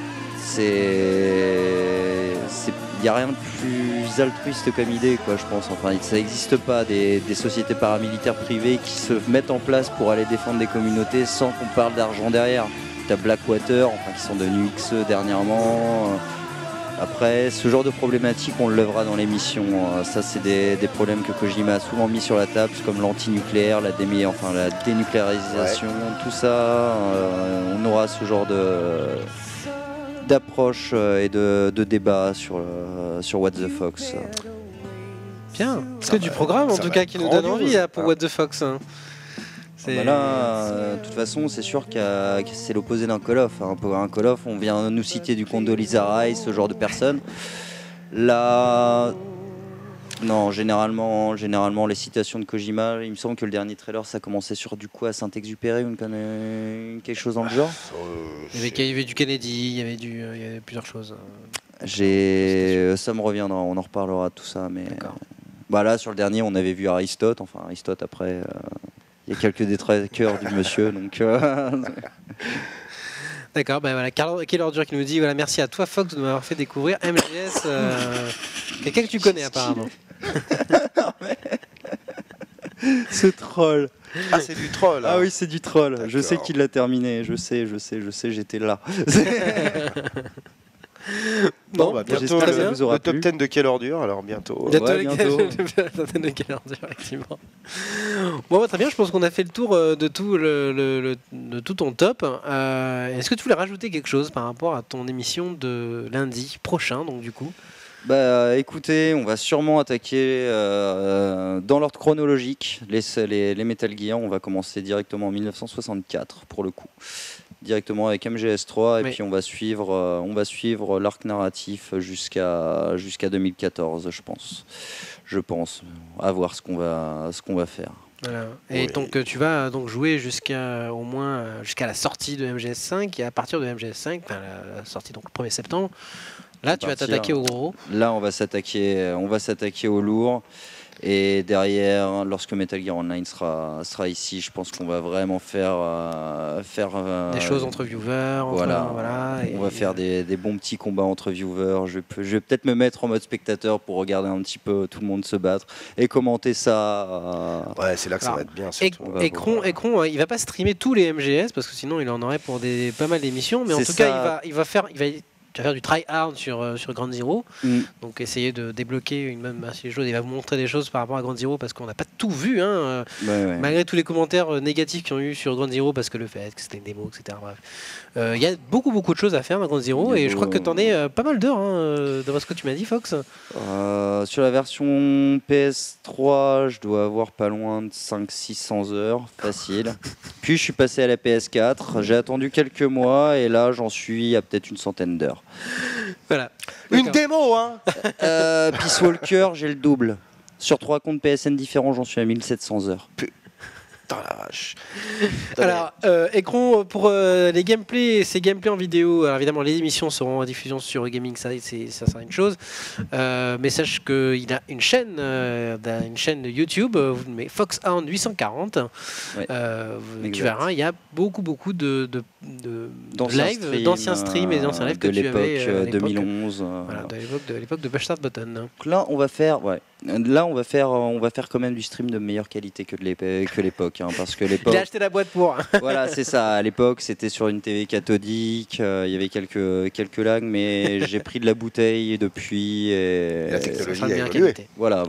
Il n'y a rien de plus altruiste comme idée, quoi, je pense. Enfin, ça n'existe pas des sociétés paramilitaires privées qui se mettent en place pour aller défendre des communautés sans qu'on parle d'argent derrière. T'as Blackwater, qui sont devenus XE dernièrement. Après, ce genre de problématique, on le lèvera dans l'émission. Ça, c'est des problèmes que Kojima a souvent mis sur la table, comme l'antinucléaire, la dénucléarisation, tout ça. On aura ce genre d'approche et de débat sur What the Fox. Bien, parce que du programme en tout cas qui nous donne envie pour What the Fox. Hein. De toute façon, c'est sûr que c'est l'opposé d'un Call of. Un Call of, on vient nous citer du Condoleezza Rice, ce genre de personnes. Là, non, généralement, les citations de Kojima, il me semble que le dernier trailer, ça commençait sur du coup à Saint-Exupéry ou quelque chose dans le genre. Il y avait du Kennedy, il y avait plusieurs choses. Ça me reviendra, on en reparlera de tout ça. Mais là, sur le dernier, on avait vu Aristote. Aristote, après, il y a quelques détraqueurs du monsieur. Donc, D'accord, voilà, quelle ordure qui nous dit voilà, merci à toi Fox de m'avoir fait découvrir MGS, quelqu'un que tu connais apparemment. Ce troll. Ah, c'est du troll. Ah oui, c'est du troll. Je sais qu'il l'a terminé. Je sais, j'étais là. Bon, bientôt le top 10 de quelle ordure, alors bientôt. Bientôt. Le top 10 de quelle ordure, effectivement. Bon, très bien, je pense qu'on a fait le tour de tout ton top. Est-ce que tu voulais rajouter quelque chose par rapport à ton émission de lundi prochain, donc du coup? Écoutez, on va sûrement attaquer dans l'ordre chronologique les Metal Gear. On va commencer directement en 1964 pour le coup. Directement avec MGS3 et puis on va suivre l'arc narratif jusqu'à 2014, je pense à voir ce qu'on va faire. Voilà. Et donc tu vas donc jouer jusqu'à la sortie de MGS5 et à partir de MGS5, la sortie donc le 1er septembre. Là tu vas t'attaquer au gros. Là on va s'attaquer au lourd. Et derrière, lorsque Metal Gear Online sera ici, je pense qu'on va vraiment faire des choses entre viewers. On va faire des bons petits combats entre viewers. Je vais peut-être me mettre en mode spectateur pour regarder un petit peu tout le monde se battre et commenter ça. Ouais, c'est là que ça va être bien. Ekron, il va pas streamer tous les MGS parce que sinon il en aurait pour pas mal d'émissions. Mais en tout cas, il va faire du try hard sur Ground Zero, donc essayer de débloquer les choses. Il va vous montrer des choses par rapport à Ground Zero parce qu'on n'a pas tout vu, malgré tous les commentaires négatifs qu'ils ont eu sur Ground Zero parce que le fait que c'était une démo, etc. Bref, il y a beaucoup de choses à faire dans Ground Zero et je crois que tu en es pas mal d'heures, d'après ce que tu m'as dit, Fox. Sur la version PS3, je dois avoir pas loin de 500-600 heures, facile. Puis je suis passé à la PS4, j'ai attendu quelques mois et là j'en suis à peut-être une centaine d'heures. Voilà. Une démo, hein. Peace Walker, j'ai le double. Sur 3 comptes PSN différents, j'en suis à 1700 heures. Putain la vache. Alors, écran pour les gameplays, ces gameplays en vidéo. Alors évidemment, les émissions seront en diffusion sur Gaming, ça sera une chose. Mais sache qu'il a une chaîne de YouTube, vous mettez Foxhound 840. Ouais, tu verras, il y a beaucoup de live, d'anciens streams et d'anciens lives que tu avais à l'époque 2011. Voilà, de l'époque de Push Start Button. Donc là, on va faire quand même du stream de meilleure qualité que l'époque. Parce que l'époque, il a acheté la boîte pour. Voilà, c'est ça. À l'époque, c'était sur une TV cathodique. Il y avait quelques lags, mais j'ai pris de la bouteille depuis. Et la technologie a évolué. Voilà.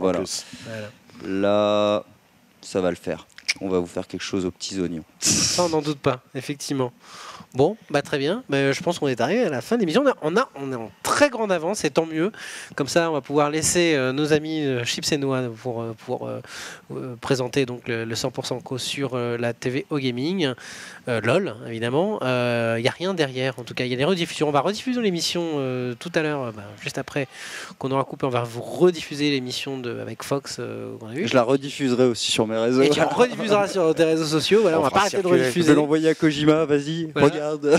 Là, ça va le faire. On va vous faire quelque chose aux petits oignons. Ça, on n'en doute pas, effectivement. Bon, très bien. Je pense qu'on est arrivé à la fin de l'émission. On est en très grande avance et tant mieux. Comme ça, on va pouvoir laisser nos amis Chips et Noix pour présenter donc le 100% co sur la TV au gaming. LOL, évidemment. Il n'y a rien derrière. En tout cas, il y a des rediffusions. On va rediffuser l'émission tout à l'heure, juste après qu'on aura coupé. On va vous rediffuser l'émission avec Fox. Qu'on a vu. Je la rediffuserai aussi sur mes réseaux. Et tu la rediffuseras sur tes réseaux sociaux. Voilà, on va pas arrêter de rediffuser. Je vais l'envoyer à Kojima. Vas-y. Voilà.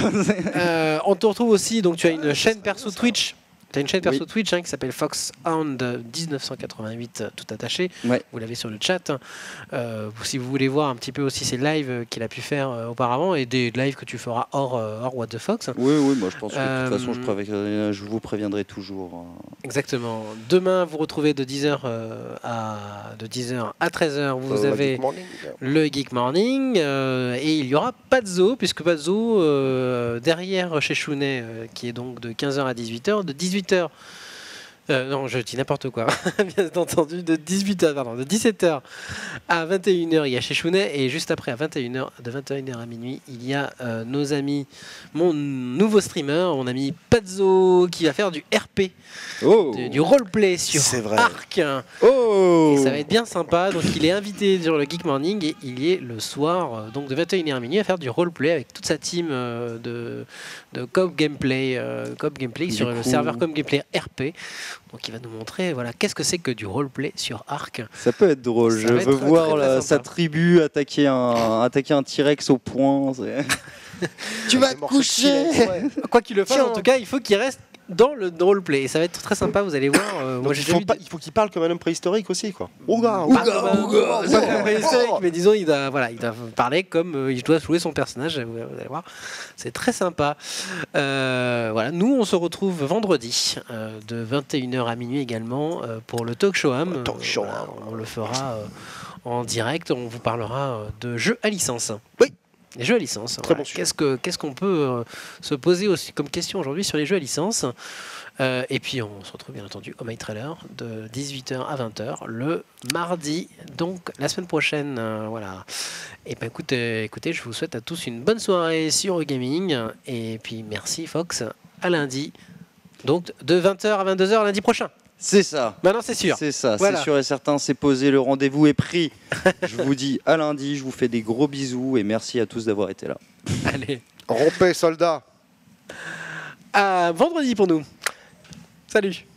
On te retrouve aussi, donc tu as une chaîne perso Twitch. Tu as une chaîne perso Twitch qui s'appelle Foxhound 1988, tout attaché. Ouais. Vous l'avez sur le chat. Si vous voulez voir un petit peu aussi ces lives qu'il a pu faire auparavant et des lives que tu feras hors What the Fox. Oui, moi je pense que de toute façon je vous préviendrai toujours. Exactement. Demain, vous retrouvez de 10h à 13h, vous avez le Geek Morning et il y aura Pazzo, puisque Pazzo, derrière chez Chounet, qui est donc de 15h à 18h, de 18h. Non, je dis n'importe quoi. Bien entendu, de 17h à 21h, il y a chez Chounet, et juste après, de 21h à minuit, il y a nos amis, mon nouveau streamer, mon ami Pazzo, qui va faire du RP, du roleplay sur Arc. Et ça va être bien sympa. Donc, il est invité sur le Geek Morning et il y est le soir, donc de 21h à minuit, à faire du roleplay avec toute sa team de Coop Gameplay, sur le serveur Coop Gameplay RP. Donc il va nous montrer qu'est-ce que c'est que du roleplay sur Arc. Ça peut être drôle. Je veux voir sa tribu attaquer un T-Rex au point. Tu vas te coucher. Quoi qu'il le fasse, en tout cas, il faut qu'il reste dans le roleplay. Et ça va être très sympa, vous allez voir. Il faut qu'il parle comme un homme préhistorique aussi, quoi. Ouga. Mais disons, il doit parler comme il doit jouer son personnage. Vous allez voir, c'est très sympa. Nous, on se retrouve vendredi de 21h à minuit également pour le Talk Show Am. On le fera en direct. On vous parlera de jeux à licence. Oui. Les jeux à licence. Très bon. Qu'est-ce qu'on peut se poser aussi comme question aujourd'hui sur les jeux à licence? Et puis on se retrouve bien entendu au My Trailer de 18h à 20h le mardi, donc la semaine prochaine. Et ben écoutez, je vous souhaite à tous une bonne soirée sur Gaming. Et puis merci Fox, à lundi. Donc de 20h à 22h lundi prochain. C'est ça. Maintenant c'est sûr. C'est ça, c'est sûr et certain, c'est posé, le rendez-vous est pris. Je vous dis à lundi, je vous fais des gros bisous et merci à tous d'avoir été là. Allez. Rompez, soldats. À vendredi pour nous. Salut.